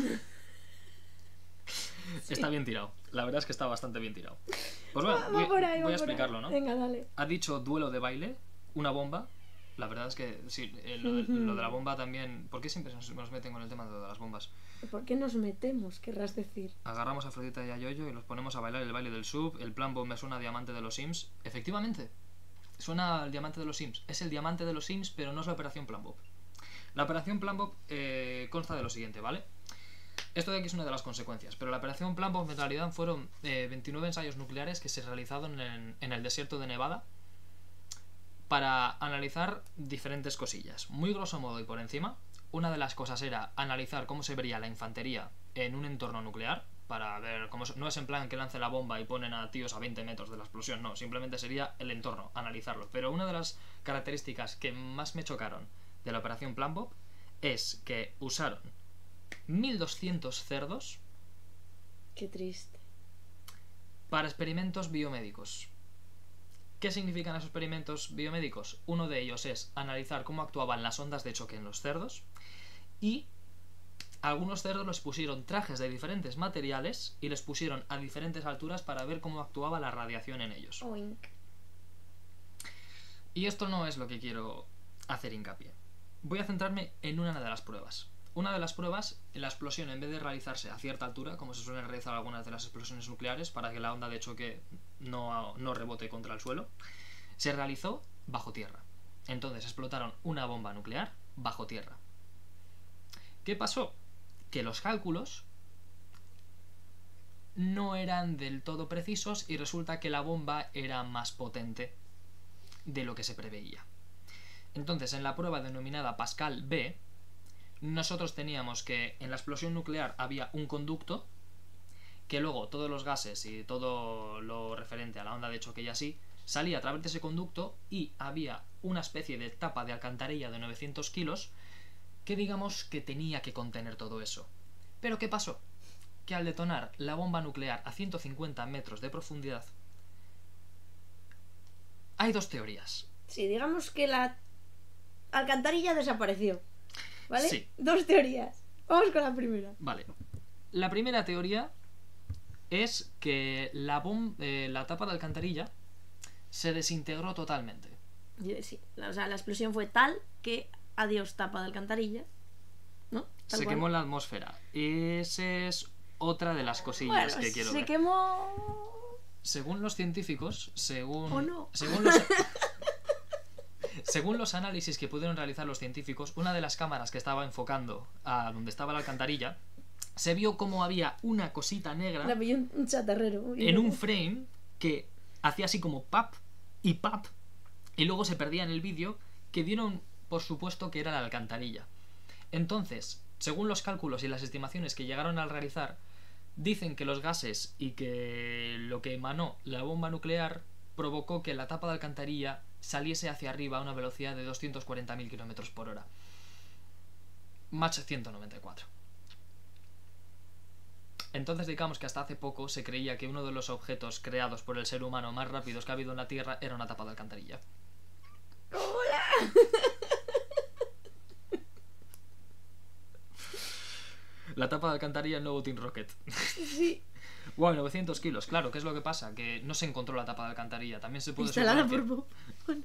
Sí. Está bien tirado. La verdad es que está bastante bien tirado. Pues bueno, voy a explicarlo, ¿no?
Venga, dale.
Ha dicho duelo de baile, una bomba. La verdad es que sí, lo de la bomba también... ¿Por qué siempre nos meten con el tema de lo de las bombas?
¿Por qué nos metemos, querrás decir?
Agarramos a Afrodita y a Yoyo y los ponemos a bailar el baile del sub. El Plan Bob me suena a Diamante de los Sims. Efectivamente, suena al Diamante de los Sims. Es el Diamante de los Sims, pero no es la Operación Plan Bob. La Operación Plan Bob consta de lo siguiente, ¿vale? Esto de aquí es una de las consecuencias, pero la Operación Plan Bob en realidad fueron 29 ensayos nucleares que se realizaron en el desierto de Nevada para analizar diferentes cosillas. Muy grosso modo y por encima, una de las cosas era analizar cómo se vería la infantería en un entorno nuclear, para ver cómo... No es en plan que lance la bomba y ponen a tíos a 20 metros de la explosión, no, simplemente sería el entorno, analizarlo. Pero una de las características que más me chocaron de la Operación Plan Bob es que usaron 1200 cerdos.
Qué triste.
Para experimentos biomédicos. ¿Qué significan esos experimentos biomédicos? Uno de ellos es analizar cómo actuaban las ondas de choque en los cerdos, y a algunos cerdos les pusieron trajes de diferentes materiales y les pusieron a diferentes alturas para ver cómo actuaba la radiación en ellos.
Oink.
Y esto no es lo que quiero hacer hincapié. Voy a centrarme en una de las pruebas. Una de las pruebas, la explosión, en vez de realizarse a cierta altura, como se suelen realizar algunas de las explosiones nucleares para que la onda de choque no rebote contra el suelo, se realizó bajo tierra. Entonces explotaron una bomba nuclear bajo tierra. ¿Qué pasó? Que los cálculos no eran del todo precisos y resulta que la bomba era más potente de lo que se preveía. Entonces, en la prueba denominada Pascal B, nosotros teníamos que en la explosión nuclear había un conducto que luego todos los gases y todo lo referente a la onda de choque y así salía a través de ese conducto, y había una especie de tapa de alcantarilla de 900 kilos que digamos que tenía que contener todo eso. Pero ¿qué pasó? Que al detonar la bomba nuclear a 150 metros de profundidad, hay dos teorías.
Sí, digamos que la alcantarilla desapareció, ¿vale?
Sí.
Dos teorías. Vamos con la primera.
Vale. La primera teoría es que la tapa de alcantarilla se desintegró totalmente.
Sí, o sea, la explosión fue tal que adiós tapa de alcantarilla, ¿no?
Se quemó en la atmósfera. Esa es otra de las cosillas que quiero ver.
Se quemó...
Según los científicos,
¿O no?
según los análisis que pudieron realizar los científicos, una de las cámaras que estaba enfocando a donde estaba la alcantarilla se vio como había una cosita negra
La pilló un chatarrero.
en un frame que hacía así como pap y pap, y luego se perdía en el vídeo, que dieron por supuesto que era la alcantarilla. Entonces, según los cálculos y las estimaciones que llegaron a realizar, dicen que los gases y que lo que emanó la bomba nuclear provocó que la tapa de alcantarilla saliese hacia arriba a una velocidad de 240.000 km por hora. Mach 194. Entonces digamos que hasta hace poco se creía que uno de los objetos creados por el ser humano más rápidos que ha habido en la Tierra era una tapa de alcantarilla.
¡Hola!
La tapa de alcantarilla, el nuevo Team Rocket.
Sí.
Wow, 900 kilos. Claro, ¿qué es lo que pasa? Que no se encontró la tapa de alcantarilla. También se puede
Instalada
suponer
por
que...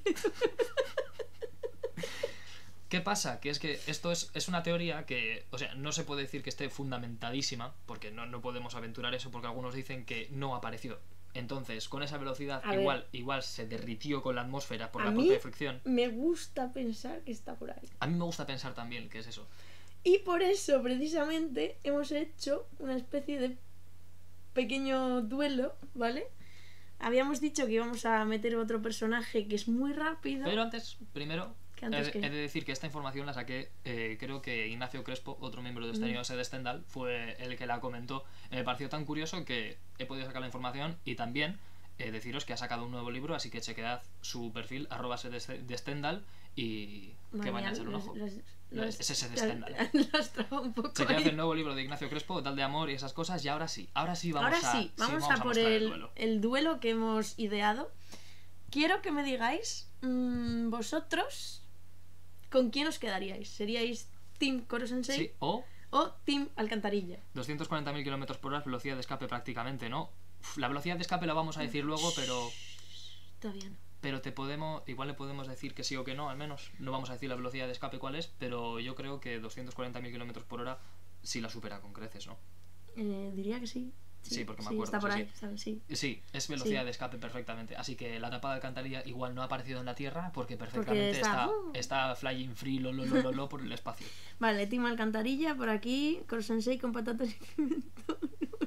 ¿Qué pasa? Que es que esto es una teoría que, o sea, no se puede decir que esté fundamentadísima, porque no podemos aventurar eso, porque algunos dicen que no apareció. Entonces, con esa velocidad, igual se derritió con la atmósfera por la propia fricción.
Me gusta pensar que está por ahí.
A mí me gusta pensar también que es eso.
Y por eso, precisamente, hemos hecho una especie de pequeño duelo, ¿vale? Habíamos dicho que íbamos a meter otro personaje que es muy rápido.
Pero antes, primero...
He
de decir que esta información la saqué, creo que Ignacio Crespo, otro miembro de Stereo S de Stendhal, fue el que la comentó. Me pareció tan curioso que he podido sacar la información, y también deciros que ha sacado un nuevo libro, así que chequead su perfil @S de Stendhal y que vayan a echar un ojo. Es ese de Stendhal. Chequead el nuevo libro de Ignacio Crespo, Tal de Amor y esas cosas. Y ahora sí vamos a
por el duelo que hemos ideado. Quiero que me digáis vosotros ¿con quién os quedaríais? ¿Seríais Team Koro Sensei?
Sí, o
Team Alcantarilla.
240.000 km por hora, velocidad de escape prácticamente, ¿no? La velocidad de escape la vamos a decir luego, pero...
Todavía no.
Pero igual le podemos decir que sí o que no, al menos. No vamos a decir la velocidad de escape cuál es, pero yo creo que 240.000 km por hora sí la supera con creces, ¿no?
Diría que sí.
Sí, porque me acuerdo.
Está por ahí, ¿sabes? Sí.
Sí, es velocidad de escape perfectamente. Así que la tapa de alcantarilla igual no ha aparecido en la Tierra porque perfectamente está flying free por el espacio.
Vale, Team Alcantarilla por aquí, Koro Sensei con patatas y pimiento.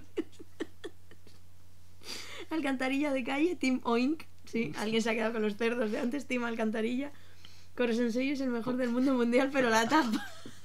Alcantarilla de calle, Team Oink. Sí, alguien se ha quedado con los cerdos de antes, Team Alcantarilla. Koro Sensei es el mejor del mundo mundial, pero la tapa.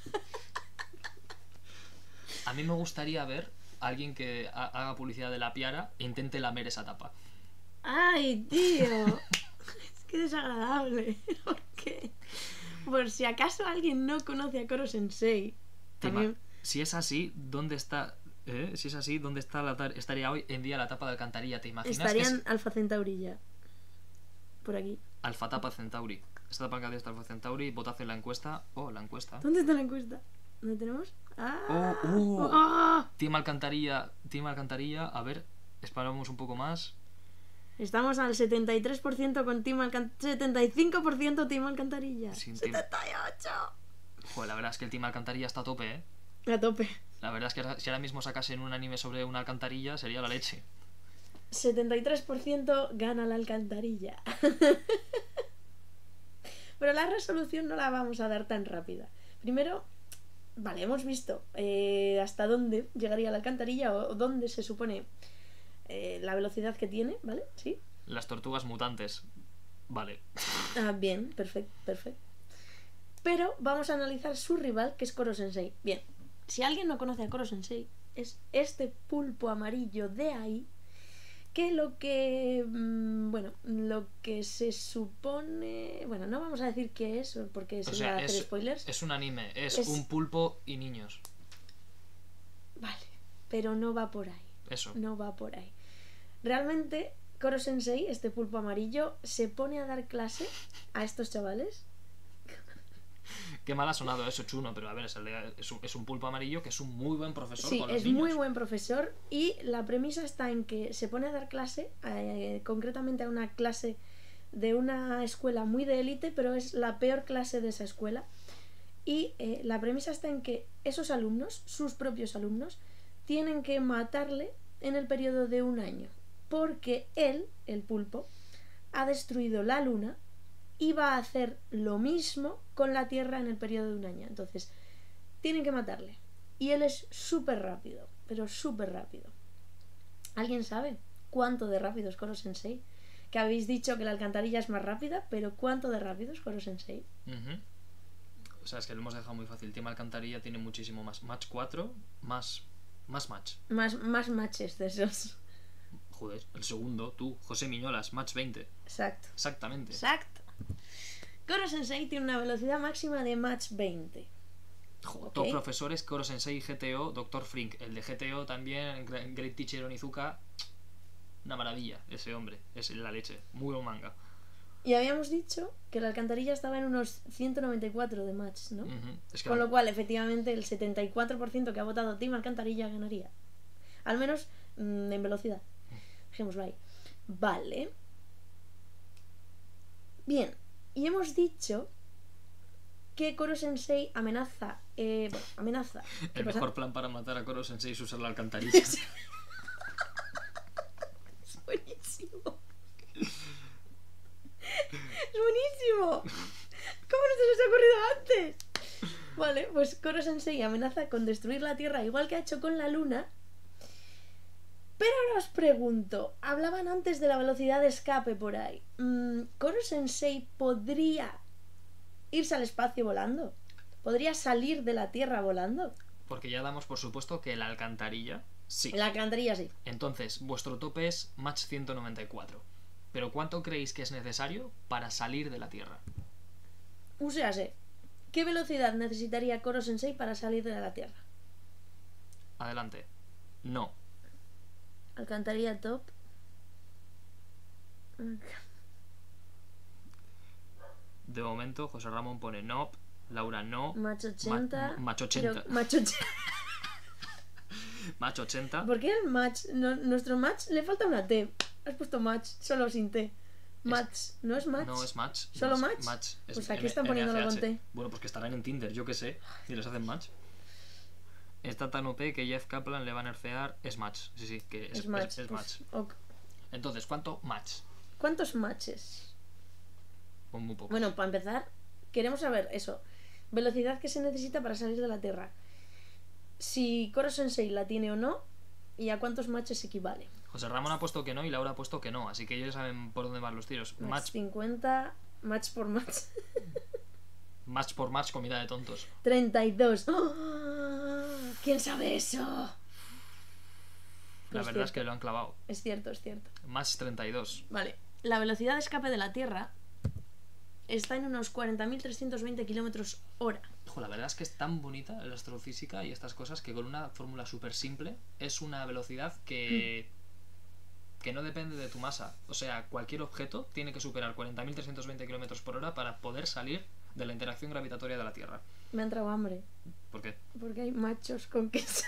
A mí me gustaría ver alguien que haga publicidad de la Piara e intente lamer esa tapa.
¡Ay, tío! Es que desagradable. ¿Por qué? Por si acaso alguien no conoce a Koro Sensei. También...
Si es así, ¿dónde está? Si es así, ¿dónde estaría hoy en día la tapa de alcantarilla? ¿Te imaginas?
Estarían Alfa Centauri ya. Por aquí.
Alfa Tapa Centauri. Esta tapa de Alfa Centauri, votad en la encuesta. La encuesta.
¿Dónde está la encuesta? ¿Dónde tenemos?
Team Alcantarilla. A ver, esperamos un poco más.
Estamos al 73% con Team Alcantarilla. 75% Team Alcantarilla. 78%.
Joder, la verdad es que el Team Alcantarilla está a tope, ¿eh?
A tope.
La verdad es que si ahora mismo sacasen un anime sobre una alcantarilla sería la leche.
73% gana la alcantarilla. Pero la resolución no la vamos a dar tan rápida. Primero, vale, hemos visto hasta dónde llegaría la alcantarilla o dónde se supone la velocidad que tiene, ¿vale? Sí.
Las tortugas mutantes. Vale.
Bien, perfecto. Pero vamos a analizar su rival, que es Koro Sensei. Bien, si alguien no conoce a Koro Sensei, es este pulpo amarillo de ahí, que lo que se supone... Bueno, no vamos a decir qué es, porque se va a hacer spoilers.
Es un anime, es un pulpo y niños.
Vale, pero no va por ahí.
Eso.
No va por ahí. Realmente, Koro Sensei, este pulpo amarillo, se pone a dar clase a estos chavales.
Qué mal ha sonado eso, Chuno, pero a ver, es un pulpo amarillo que es un muy buen profesor.
Sí,
con los
es
niños.
muy buen profesor, y la premisa está en que se pone a dar clase, concretamente a una clase de una escuela muy de élite, pero es la peor clase de esa escuela. Y la premisa está en que esos alumnos, sus propios alumnos, tienen que matarle en el periodo de un año, porque él, el pulpo, ha destruido la luna y va a hacer lo mismo con la Tierra en el periodo de un año. Entonces, tienen que matarle. y él es súper rápido, pero súper rápido. ¿Alguien sabe cuánto de rápido es Koro Sensei? Que habéis dicho que la alcantarilla es más rápida, pero ¿cuánto de rápido es Koro Sensei?
O sea, es que lo hemos dejado muy fácil. Team alcantarilla tiene muchísimo más. Match 4, más match.
Más matches de esos.
Joder, el segundo, tú, José Miñolas, match 20.
Exacto.
Exactamente.
Exacto. Koro Sensei tiene una velocidad máxima de match 20.
Joder, top profesores, Koro Sensei, GTO, Dr. Frink. El de GTO también, Great Teacher Onizuka. Una maravilla, ese hombre. Es la leche. Muy buen manga.
Y habíamos dicho que la alcantarilla estaba en unos 194 de match, ¿no?
Es que
con lo cual, efectivamente, el 74% que ha votado Team Alcantarilla ganaría. Al menos en velocidad. Dejémoslo ahí. Vale. Bien. Y hemos dicho que Koro Sensei amenaza. Amenaza.
El mejor plan para matar a Koro Sensei es usar la alcantarilla.
Es buenísimo. ¡Es buenísimo! ¿Cómo no se les ha ocurrido antes? Vale, pues Koro Sensei amenaza con destruir la Tierra igual que ha hecho con la Luna. Pero ahora os pregunto, hablaban antes de la velocidad de escape por ahí. ¿Koro Sensei podría irse al espacio volando? ¿Podría salir de la Tierra volando?
Porque ya damos por supuesto que la alcantarilla sí.
La alcantarilla sí.
Entonces, vuestro tope es match 194. Pero ¿cuánto creéis que es necesario para salir de la Tierra?
O sea, ¿qué velocidad necesitaría Koro Sensei para salir de la Tierra?
Adelante. No.
Alcantarilla top.
De momento, José Ramón pone no. Laura no.
Match 80.
Match 80.
Match 80.
Match 80.
¿Por qué el match? Nuestro match le falta una T. Has puesto match solo sin T. Match, ¿no es match?
No es match.
¿Solo match?
Match.
Pues aquí están poniéndolo con T.
Bueno, pues que estarán en Tinder, yo qué sé. Si les hacen match. Está tan OP que Jeff Kaplan le va a nerfear. Es match. Sí, que es match. Es match.
Okay.
Entonces, ¿cuánto match?
¿Cuántos matches?
Pues muy pocos.
Bueno, para empezar, queremos saber eso. Velocidad que se necesita para salir de la Tierra. Si Koro Sensei la tiene o no. Y a cuántos matches equivale.
José Ramón ha puesto que no y Laura ha puesto que no. Así que ellos ya saben por dónde van los tiros.
Match 50. Match por match.
Match por match, comida de tontos.
32. ¡Oh! ¿Quién sabe eso?
La verdad es que lo han clavado.
Es cierto, es cierto.
Match 32.
Vale. La velocidad de escape de la Tierra está en unos 40.320 kilómetros hora.
La verdad es que es tan bonita la astrofísica y estas cosas que con una fórmula súper simple es una velocidad que no depende de tu masa. O sea, cualquier objeto tiene que superar 40.320 kilómetros por hora para poder salir de la interacción gravitatoria de la Tierra.
Me ha entrado hambre.
¿Por qué?
Porque hay machos con queso.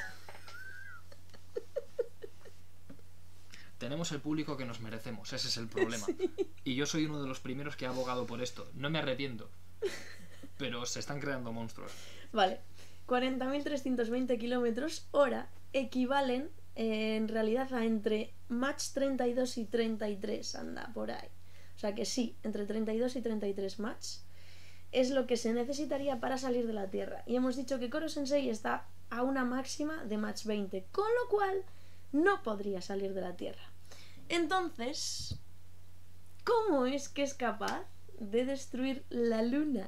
Tenemos el público que nos merecemos, ese es el problema. Sí. Y yo soy uno de los primeros que ha abogado por esto. No me arrepiento. Pero se están creando monstruos.
Vale. 40.320 kilómetros hora equivalen en realidad a entre match 32 y 33. Anda, por ahí. O sea que sí, entre 32 y 33 match es lo que se necesitaría para salir de la Tierra. Y hemos dicho que Koro Sensei está a una máxima de match 20. Con lo cual no podría salir de la Tierra. Entonces, ¿cómo es que es capaz de destruir la Luna?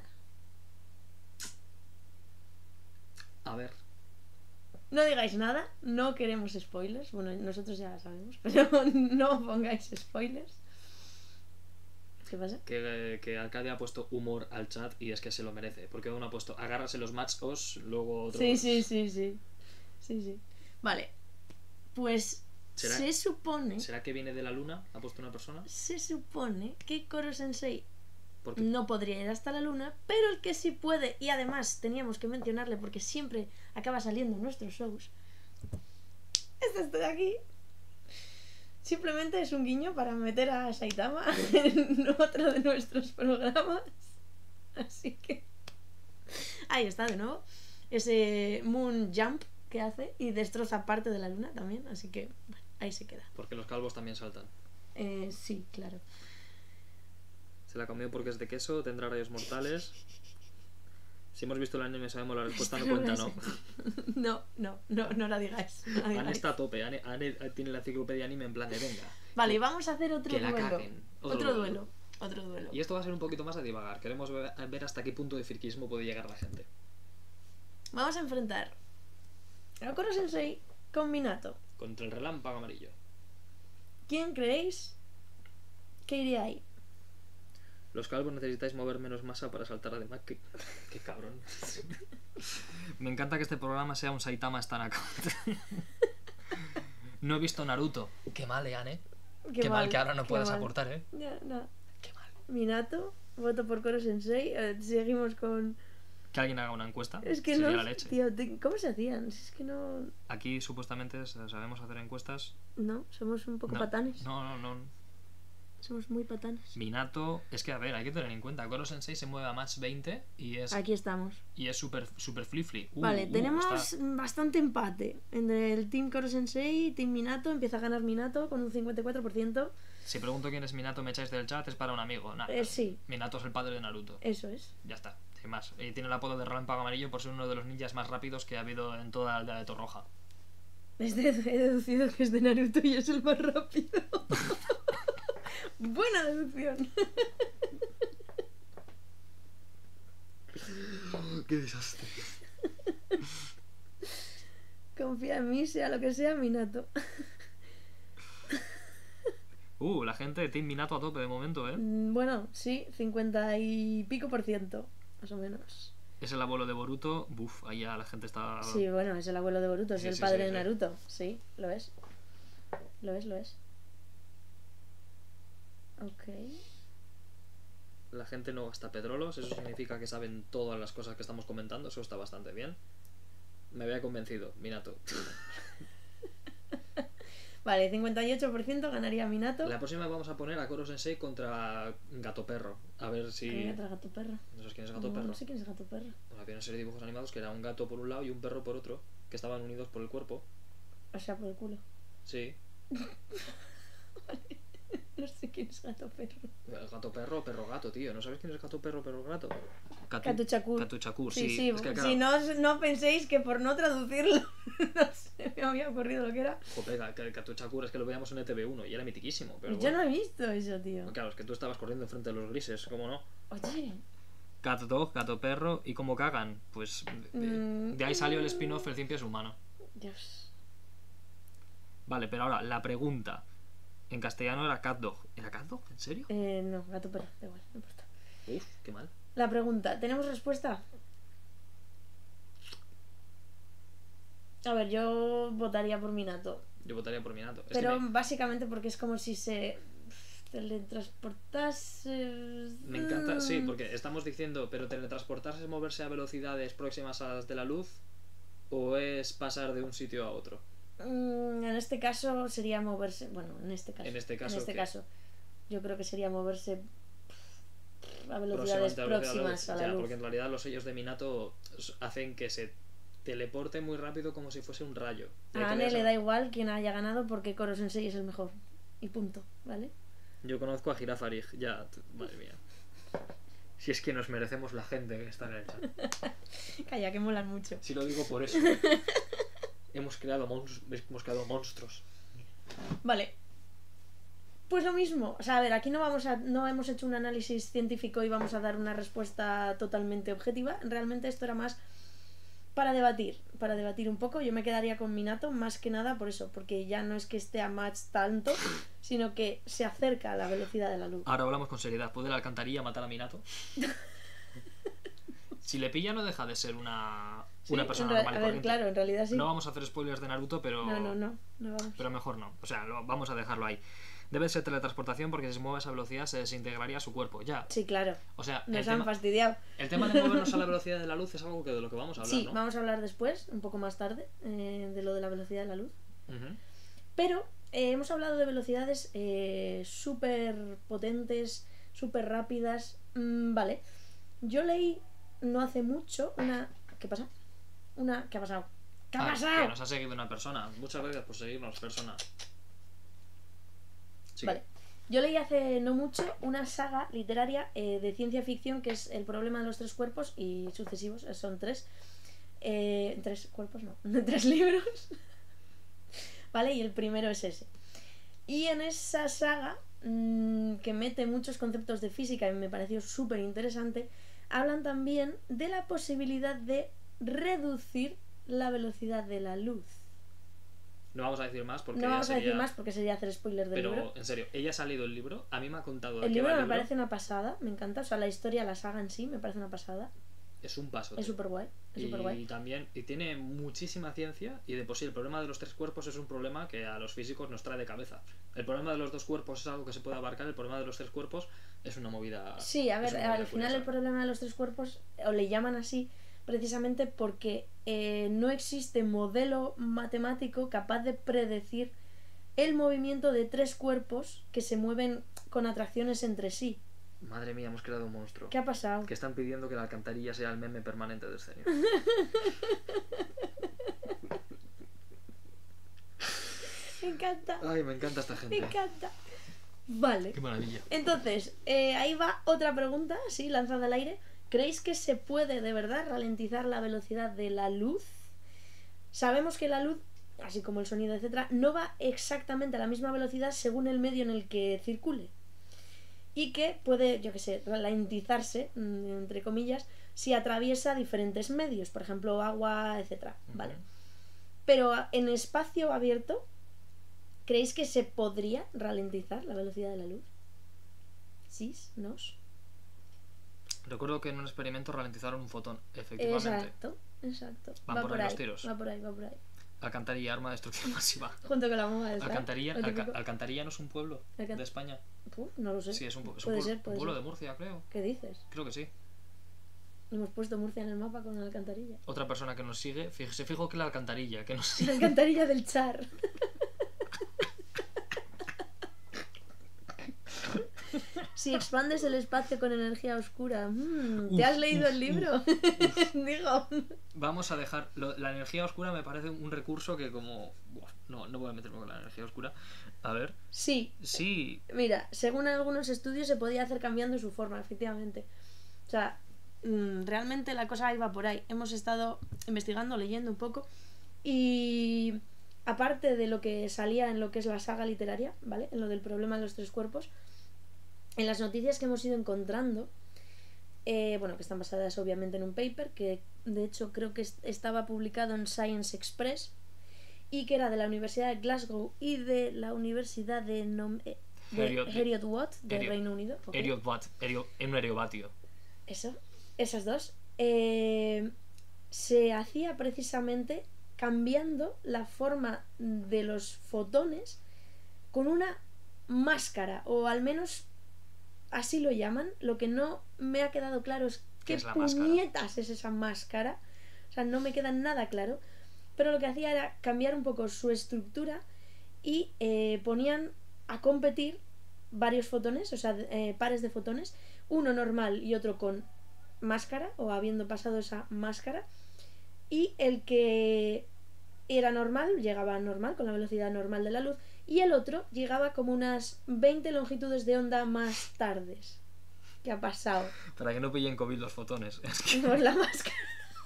A ver.
No digáis nada, no queremos spoilers. Bueno, nosotros ya sabemos, pero no pongáis spoilers. ¿Qué pasa?
Que Arcadia ha puesto humor al chat y es que se lo merece. Porque uno ha puesto agárrase los machos, luego otro.
Sí. Vale. Pues se supone.
¿Será que viene de la Luna? ¿Ha puesto una persona?
Se supone que Koro Sensei no podría ir hasta la Luna, pero el que sí puede, y además teníamos que mencionarle porque siempre acaba saliendo en nuestros shows. Este de aquí. Simplemente es un guiño para meter a Saitama en otro de nuestros programas. Así que ahí está de nuevo. Ese moon jump que hace y destroza parte de la Luna también. Así que bueno, ahí se queda.
Porque los calvos también saltan.
Sí, claro.
Se la comió porque es de queso, tendrá rayos mortales. Si hemos visto el anime sabemos la respuesta, no
Esta
cuenta,
me
¿no?
sé. No la digáis. No la
Anne
digáis.
está a tope. Anne tiene la enciclopedia anime en plan de venga.
Vale, y vamos a hacer otro
que la
duelo.
caguen.
Otro duelo. Otro duelo.
Y esto va a ser un poquito más a divagar. Queremos ver hasta qué punto de friquismo puede llegar la gente.
Vamos a enfrentar a Koro Sensei con Minato.
Contra el relámpago amarillo.
¿Quién creéis que iría ahí?
Los calvos necesitáis mover menos masa para saltar además. Qué cabrón. Me encanta que este programa sea un Saitama Stan account. No he visto Naruto. Qué mal, Anne. Qué mal que ahora no puedas
mal.
aportar,
Ya, no.
Qué mal.
Minato, voto por Koro Sensei. Seguimos con...
Que alguien haga una encuesta.
Es que
sería
no...
la leche.
Tío, ¿cómo se hacían? Si es que no...
Aquí supuestamente sabemos hacer encuestas.
No, somos un poco
No,
patanes.
No.
Somos muy patanes.
Minato, es que a ver, hay que tener en cuenta. Koro Sensei se mueve a match 20 y es
Aquí estamos.
súper flifly.
Vale, tenemos
está-
bastante empate entre el Team Koro Sensei y Team Minato. Empieza a ganar Minato con un 54%.
Si pregunto quién es Minato, me echáis del chat, es para un amigo. Nah,
Sí,
Minato es el padre de Naruto.
eso es.
Ya está, sin más. Y tiene el apodo de relámpago amarillo por ser uno de los ninjas más rápidos que ha habido en toda la aldea de Torroja.
He deducido que es de Naruto y es el más rápido. Buena deducción.
¡Qué desastre!
Confía en mí, sea lo que sea, Minato.
La gente de Team Minato a tope de momento, ¿eh?
Bueno, sí, 50 y pico por ciento, más o menos.
Es el abuelo de Boruto. Buf, ahí ya la gente está...
Sí, bueno, es el abuelo de Boruto, es
Sí,
el
sí,
padre
sí,
de
sí.
Naruto. Sí, lo es. Lo es. Ok.
La gente no gasta pedrolos, eso significa que saben todas las cosas que estamos comentando, eso está bastante bien. Me había convencido, Minato.
Vale, 58% ganaría Minato.
La próxima vamos a poner a Koro Sensei contra Gato Perro. A ver si...
¿Quién es Gato Perro?
¿No sabes quién es Gato
No,
Perro?
no sé quién es Gato Perro.
Bueno, había una serie de dibujos animados que era un gato por un lado y un perro por otro, que estaban unidos por el cuerpo.
O sea, por el culo.
Sí.
No sé quién es Gato Perro.
Gato perro, perro gato, tío. ¿No sabes quién es gato perro, perro gato?
Katuchakur.
Katuchakur,
Sí,
sí.
sí.
Es que, claro,
Si no penséis que por no traducirlo no se me había ocurrido lo que era.
joder, Katuchakur es que lo veíamos en ETV1 y era mitiquísimo. Pero
Yo
bueno.
no he visto eso, tío.
Claro, es que tú estabas corriendo enfrente de los grises, ¿cómo no?
Oye,
Cat Dog, gato perro, ¿y cómo cagan? Pues de ahí salió el spin-off El 100 pies humano.
Dios.
Vale, pero ahora, la pregunta. En castellano era Cat Dog. ¿Era Cat Dog? ¿En serio?
No, Gato Perro, da igual, no importa.
Uf, qué mal.
La pregunta, ¿tenemos respuesta? A ver, yo votaría por Minato.
Yo votaría por Minato. Es
Pero
que
básicamente porque es como si se teletransportase.
me encanta, sí, porque estamos diciendo, pero teletransportarse es moverse a velocidades próximas a las de la luz o es pasar de un sitio a otro.
En este caso sería moverse. Bueno, en este caso.
En este caso, ¿qué?
caso. Yo creo que sería moverse a velocidades próximas a la
ya,
luz.
porque en realidad los sellos de Minato hacen que se teleporte muy rápido como si fuese un rayo. Y hay
A
que
Anne
leerse-
le da igual quien haya ganado porque Koro Sensei es el mejor. Y punto, ¿vale?
Yo conozco a Girafarig, ya, madre mía. Si es que nos merecemos la gente que está en el chat.
Calla, que molan mucho.
Si lo digo por eso. hemos creado monstruos.
Vale. Pues lo mismo. O sea, a ver, aquí no hemos hecho un análisis científico y vamos a dar una respuesta totalmente objetiva. Realmente esto era más para debatir un poco. Yo me quedaría con Minato más que nada por eso, porque ya no es que esté a match tanto, sino que se acerca a la velocidad de la luz.
Ahora hablamos con seriedad. ¿Puede la alcantarilla matar a Minato? Si le pilla no deja de ser una persona normal y
A ver,
corriente.
claro, en realidad sí.
No vamos a hacer spoilers de Naruto, pero...
No vamos.
Pero mejor no. O sea, vamos a dejarlo ahí. Debe ser teletransportación porque si se mueve a esa velocidad se desintegraría su cuerpo. Ya.
Sí, claro.
O sea,
Nos han fastidiado.
el tema de movernos a la velocidad de la luz es algo de lo que vamos a hablar,
Sí,
¿no?
vamos a hablar después, un poco más tarde, de lo de la velocidad de la luz.
Ujú.
Pero hemos hablado de velocidades súper potentes, súper rápidas. Vale. Yo leí no hace mucho una... ¿Qué pasa? ¿Qué ha pasado? ¿Qué ha pasado?
Que nos ha seguido una persona. Muchas gracias por seguirnos, persona. Sí.
Vale. Yo leí hace no mucho una saga literaria de ciencia ficción que es El problema de los tres cuerpos y sucesivos, son tres. Tres cuerpos, no, tres libros. ¿Vale? Y el primero es ese. Y en esa saga, que mete muchos conceptos de física y me pareció súper interesante, hablan también de la posibilidad de reducir la velocidad de la luz.
No vamos a decir más porque
No vamos a
sería...
decir más porque sería hacer spoiler del libro.
Pero, en serio, ella ha leído el libro, a mí me ha contado de
El
qué va
libro
el
me
libro.
parece una pasada, me encanta. O sea, la historia, la saga en sí, me parece una pasada.
Es un paso.
Es súper guay.
Y también tiene muchísima ciencia y de por sí el problema de los tres cuerpos es un problema que a los físicos nos trae de cabeza. El problema de los dos cuerpos es algo que se puede abarcar, el problema de los tres cuerpos es una movida.
Sí, a ver, al final
curiosa.
el problema de los tres cuerpos, o le llaman así precisamente porque no existe modelo matemático capaz de predecir el movimiento de tres cuerpos que se mueven con atracciones entre sí.
Madre mía, hemos creado un monstruo.
¿Qué ha pasado?
Que están pidiendo que la alcantarilla sea el meme permanente de Escenio.
Me encanta.
Ay, me encanta esta gente.
Me encanta. Vale.
Qué maravilla.
Entonces, ahí va otra pregunta, sí, lanzada al aire. ¿Creéis que se puede de verdad ralentizar la velocidad de la luz? Sabemos que la luz, así como el sonido, etcétera, no va exactamente a la misma velocidad según el medio en el que circule. Y que puede, yo qué sé, ralentizarse, entre comillas, si atraviesa diferentes medios, por ejemplo, agua, etcétera. Vale. Pero en espacio abierto, ¿creéis que se podría ralentizar la velocidad de la luz? ¿Sí? ¿No?
Recuerdo que en un experimento ralentizaron un fotón, efectivamente.
Exacto.
Van por ahí los tiros.
Va por ahí.
Alcantarilla, arma de destrucción masiva.
Junto con la bomba de
Alcantarilla no es un pueblo de España.
No lo sé.
Sí, es un pueblo
Puede
de Murcia, creo.
¿Qué dices?
Creo que sí.
Hemos puesto Murcia en el mapa con una alcantarilla.
Otra persona que nos sigue, se fijó que la alcantarilla que nos sigue.
La alcantarilla del Char. Si expandes el espacio con energía oscura. ¿Te has leído el libro? Digo.
Vamos a dejar. La energía oscura me parece un recurso que como. No voy a meterme con la energía oscura. A ver.
Sí. Mira, según algunos estudios se podía hacer cambiando su forma, efectivamente. O sea, realmente la cosa iba por ahí. Hemos estado investigando, leyendo un poco. Y aparte de lo que salía en lo que es la saga literaria, ¿vale? En lo del problema de los tres cuerpos. En las noticias que hemos ido encontrando, que están basadas obviamente en un paper, que de hecho creo que estaba publicado en Science Express, y que era de la Universidad de Glasgow y de la Universidad de Heriot-Watt, del Reino Unido. Okay.
Heriot-Watt, en un aerobatio.
Eso, esas dos. Se hacía precisamente cambiando la forma de los fotones con una máscara, o al menos así lo llaman. Lo que no me ha quedado claro es qué puñetas es esa máscara. O sea, no me queda nada claro. Pero lo que hacía era cambiar un poco su estructura y ponían a competir varios fotones, o sea, pares de fotones, uno normal y otro con máscara, o habiendo pasado esa máscara, y el que era normal, llegaba normal, con la velocidad normal de la luz, y el otro llegaba como unas 20 longitudes de onda más tardes. ¿Qué ha pasado?
Para que no pillen COVID los fotones.
Por la máscara.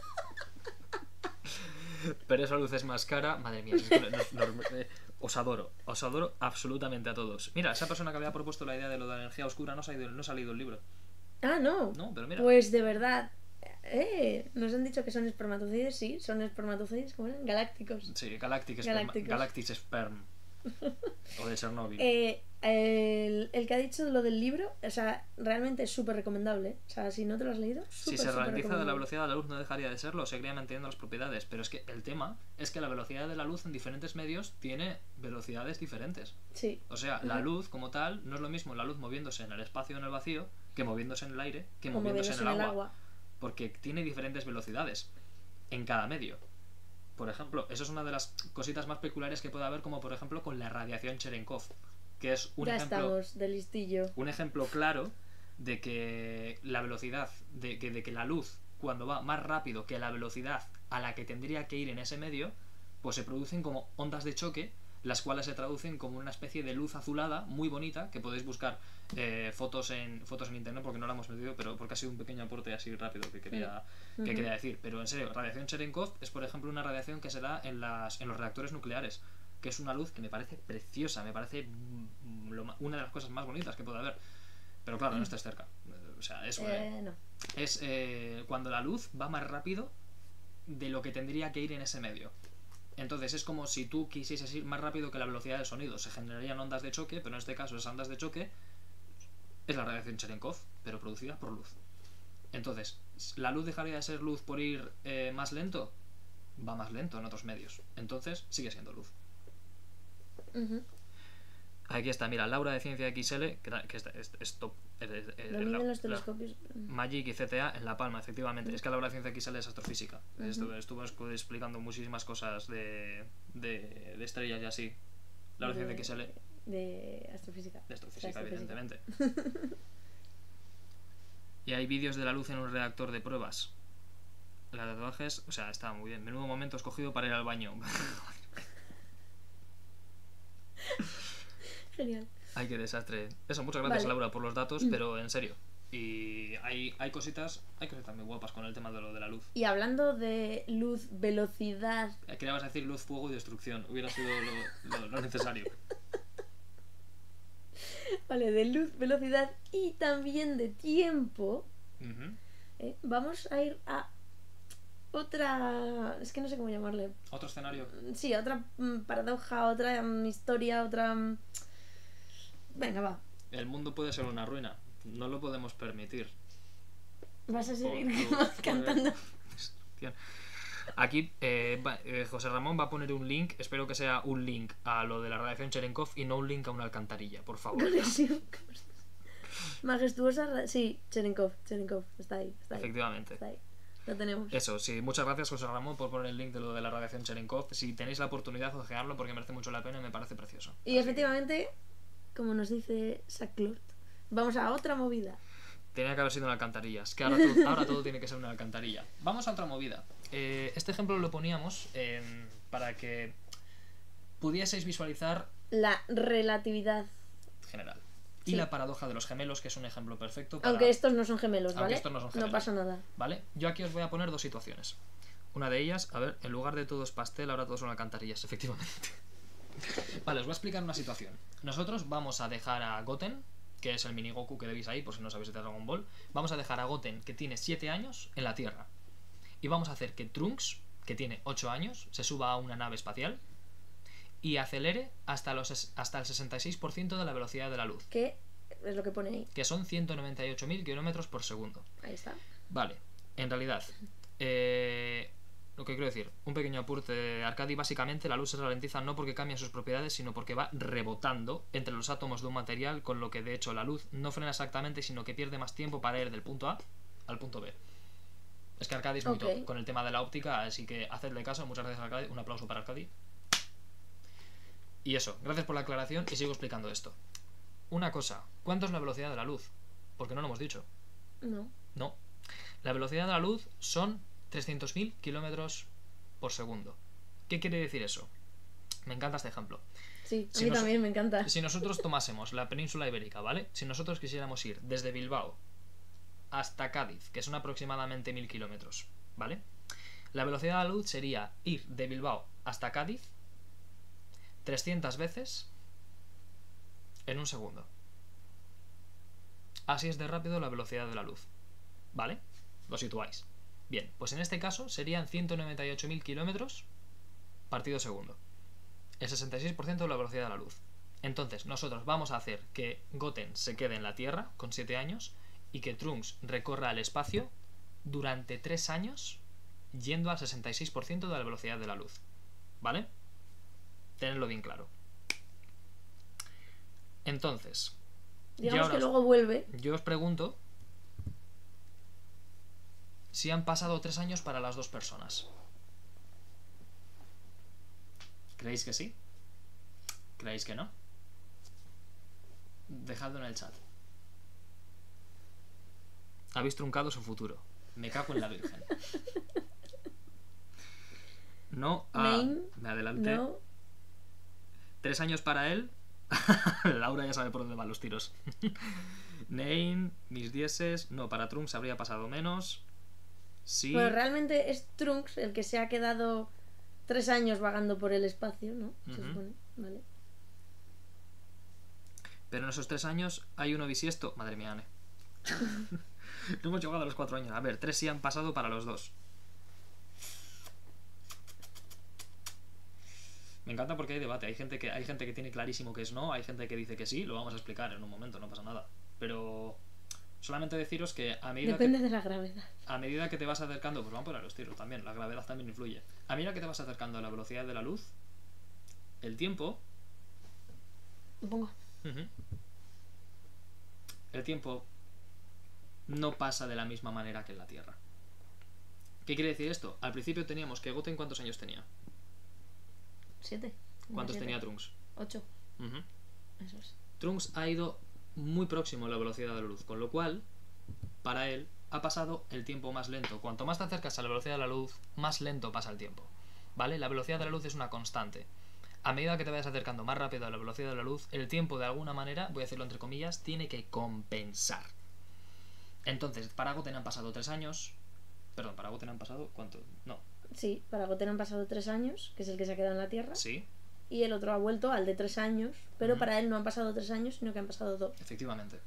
Pero esa luz es más cara. Madre mía, os adoro absolutamente a todos. Mira, esa persona que había propuesto la idea de lo de la energía oscura no se ha leído el libro.
Ah, no.
No, pero mira.
Pues de verdad. Nos han dicho que son espermatozoides, sí, son espermatozoides, ¿cómo eran? Galácticos.
Sí, Galactic Sperm. O de Chernobyl.
El que ha dicho lo del libro, o sea, realmente es súper recomendable. O sea, si no te lo has leído,
si se ralentiza de la velocidad de la luz no dejaría de serlo, seguiría manteniendo las propiedades. Pero es que el tema es que la velocidad de la luz en diferentes medios tiene velocidades diferentes.
Sí.
O sea, la luz como tal no es lo mismo la luz moviéndose en el espacio o en el vacío que moviéndose en el aire, que moviéndose en el agua. Porque tiene diferentes velocidades en cada medio. Por ejemplo, eso es una de las cositas más peculiares que puede haber, como por ejemplo con la radiación Cherenkov, que es un
estamos de listillo.
Un ejemplo claro de que la velocidad, de que la luz, cuando va más rápido que la velocidad a la que tendría que ir en ese medio, pues se producen como ondas de choque las cuales se traducen como una especie de luz azulada muy bonita, que podéis buscar fotos en internet, porque no la hemos metido, pero porque ha sido un pequeño aporte así rápido que quería decir. Pero en serio, radiación Cherenkov es, por ejemplo, una radiación que se da en los reactores nucleares, que es una luz que me parece preciosa, me parece una de las cosas más bonitas que puede haber. Pero claro, no estés cerca. O sea, eso
No.
es cuando la luz va más rápido de lo que tendría que ir en ese medio. Entonces es como si tú quisieses ir más rápido que la velocidad del sonido. Se generarían ondas de choque, pero en este caso esas ondas de choque es la radiación Cherenkov, pero producida por luz. Entonces, ¿la luz dejaría de ser luz por ir más lento? Va más lento en otros medios. Entonces sigue siendo luz. Aquí está, mira, Laura de Ciencia XL, que es top.
Lo miden los telescopios.
Magic y CTA en La Palma, efectivamente. Es que Laura de Ciencia XL es astrofísica. Estuvo explicando muchísimas cosas de estrellas y así. Laura de Ciencia XL.
De astrofísica.
De astrofísica, evidentemente. Y hay vídeos de la luz en un reactor de pruebas. Los tatuajes, o sea, está muy bien. Menudo momento escogido para ir al baño.
Genial.
Ay, qué desastre. Eso, muchas gracias,
Vale.
Laura, por los datos, pero en serio. Y hay cositas muy guapas con el tema de lo de la luz.
Y hablando de luz, velocidad.
Queríamos decir luz, fuego y destrucción. Hubiera sido lo necesario.
Vale, de luz, velocidad y también de tiempo. Vamos a ir a otra. Es que no sé cómo llamarle.
¿Otro escenario?
Sí, otra paradoja, otra historia, otra. Venga, va.
El mundo puede ser una ruina. No lo podemos permitir.
Vas a seguir
Por-
cantando.
Aquí José Ramón va a poner un link. Espero que sea un link a lo de la radiación Cherenkov y no un link a una alcantarilla, por favor.
Conexión. Majestuosa. Sí, Cherenkov. Está ahí.
Efectivamente.
Está ahí. Lo tenemos.
Eso, sí, muchas gracias José Ramón por poner el link de lo de la radiación Cherenkov. Si tenéis la oportunidad, ojearlo porque merece mucho la pena y me parece precioso.
Y efectivamente, como nos dice Sacklord, vamos a otra movida.
Tenía que haber sido una alcantarilla. Es que ahora todo tiene que ser una alcantarilla. Vamos a otra movida. Este ejemplo lo poníamos para que pudieseis visualizar
La relatividad.
general. Y
Sí.
la paradoja de los gemelos, que es un ejemplo perfecto para...
Aunque estos no son gemelos,
Aunque
¿vale?
estos no son gemelos.
No pasa nada.
¿Vale? Yo aquí os voy a poner dos situaciones. Una de ellas, a ver, en lugar de todo es pastel, ahora todos son alcantarillas, efectivamente. Vale, os voy a explicar una situación. Nosotros vamos a dejar a Goten, que es el mini Goku que veis ahí, por si no sabéis de Dragon Ball. Vamos a dejar a Goten, que tiene 7 años, en la Tierra. Y vamos a hacer que Trunks, que tiene 8 años, se suba a una nave espacial y acelere hasta el 66% de la velocidad de la luz,
¿Qué es lo que pone ahí?
que son 198.000 kilómetros por segundo.
Ahí está.
Vale, en realidad, lo que quiero decir, un pequeño apunte de Arcadi. Básicamente la luz se ralentiza no porque cambia sus propiedades, sino porque va rebotando entre los átomos de un material, con lo que de hecho la luz no frena exactamente, sino que pierde más tiempo para ir del punto A al punto B. Es que Arcadi es muy top con el tema de la óptica, así que hacedle caso. Muchas gracias, Arcadi. Un aplauso para Arcadi. Y eso, gracias por la aclaración y sigo explicando esto. Una cosa, ¿cuánto es la velocidad de la luz? Porque no lo hemos dicho. No. La velocidad de la luz son 300.000 kilómetros por segundo. ¿Qué quiere decir eso? Me encanta este ejemplo.
Sí, a mí también me encanta.
Si nosotros tomásemos la península ibérica, ¿vale? Si nosotros quisiéramos ir desde Bilbao hasta Cádiz, que son aproximadamente 1000 kilómetros, ¿vale? La velocidad de la luz sería ir de Bilbao hasta Cádiz 300 veces en un segundo. Así es de rápido la velocidad de la luz, ¿vale? Lo situáis. Bien, pues en este caso serían 198.000 kilómetros partido segundo. El 66% de la velocidad de la luz. Entonces nosotros vamos a hacer que Goten se quede en la Tierra con 7 años y que Trunks recorra el espacio durante 3 años yendo al 66% de la velocidad de la luz, ¿vale? Tenedlo bien claro. Entonces,
digamos que luego vuelve.
Yo os pregunto si han pasado 3 años para las dos personas. ¿Creéis que sí? ¿Creéis que no? Dejadlo en el chat. Habéis truncado su futuro. Me cago en la Virgen. No,
Name,
me adelanté.
no.
3 años para él. Laura ya sabe por dónde van los tiros. Nane, mis dieces. No, para Trunks habría pasado menos. Sí.
Bueno, realmente es Trunks el que se ha quedado 3 años vagando por el espacio, ¿no? Se supone, vale.
Pero en esos 3 años hay uno bisiesto. Madre mía, Anne. No hemos llegado a los 4 años. A ver, 3 sí han pasado para los 2. Me encanta porque hay debate. Hay gente que tiene clarísimo que es no. Hay gente que dice que sí. Lo vamos a explicar en un momento, no pasa nada. Pero solamente deciros que
Depende de la gravedad.
a medida que te vas acercando, pues vamos a poner los tiros también. La gravedad también influye. A medida que te vas acercando a la velocidad de la luz, el tiempo...
Lo pongo.
El tiempo no pasa de la misma manera que en la Tierra. ¿Qué quiere decir esto? Al principio teníamos que Goten, ¿cuántos años tenía?
7.
¿Cuántos tenía Trunks?
8. Eso es.
Trunks ha ido muy próximo a la velocidad de la luz, con lo cual, para él, ha pasado el tiempo más lento. Cuanto más te acercas a la velocidad de la luz, más lento pasa el tiempo. ¿Vale? La velocidad de la luz es una constante. A medida que te vayas acercando más rápido a la velocidad de la luz, el tiempo de alguna manera, voy a decirlo entre comillas, tiene que compensar. Entonces, para Goten han pasado 3 años. Perdón, para Goten han pasado... ¿Cuánto? No.
Sí, para Goten han pasado 3 años, que es el que se ha quedado en la Tierra.
Sí.
Y el otro ha vuelto al de 3 años, pero para él no han pasado 3 años, sino que han pasado 2.
Efectivamente.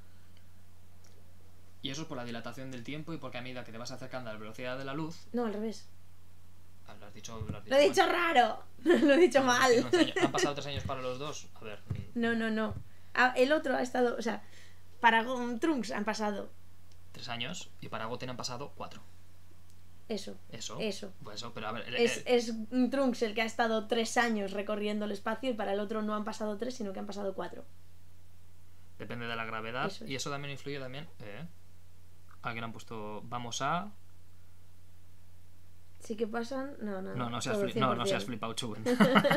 Y eso es por la dilatación del tiempo y porque a medida que te vas acercando a la velocidad de la luz...
No, al revés.
Lo has dicho
¡Lo he dicho raro! Lo he dicho mal.
¿Han pasado 3 años para los dos? A ver.
No. El otro ha estado... O sea, para Trunks han pasado...
3 años y para Goten han pasado 4.
Eso.
Pues eso, pero a ver...
Es Trunks el que ha estado 3 años recorriendo el espacio y para el otro no han pasado 3, sino que han pasado 4.
Depende de la gravedad.
Eso es.
Y eso también influye también... Alguien han puesto... Vamos a...
Sí que pasan...
No seas flipado, Chuben.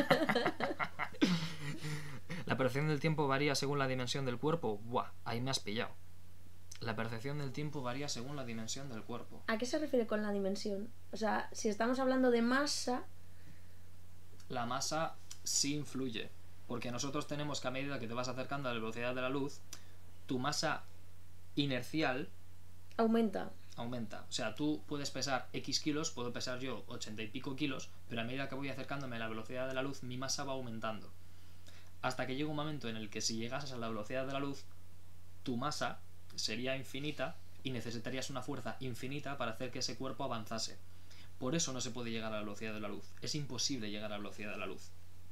La percepción del tiempo varía según la dimensión del cuerpo. Buah, ahí me has pillado. La percepción del tiempo varía según la dimensión del cuerpo.
¿A qué se refiere con la dimensión? O sea, si estamos hablando de masa...
La masa sí influye. Porque nosotros tenemos que a medida que te vas acercando a la velocidad de la luz, tu masa inercial...
Aumenta.
O sea, tú puedes pesar X kilos, puedo pesar yo 80 y pico kilos, pero a medida que voy acercándome a la velocidad de la luz, mi masa va aumentando. Hasta que llega un momento en el que si llegases a la velocidad de la luz, tu masa sería infinita y necesitarías una fuerza infinita para hacer que ese cuerpo avanzase. Por eso no se puede llegar a la velocidad de la luz. Es imposible llegar a la velocidad de la luz.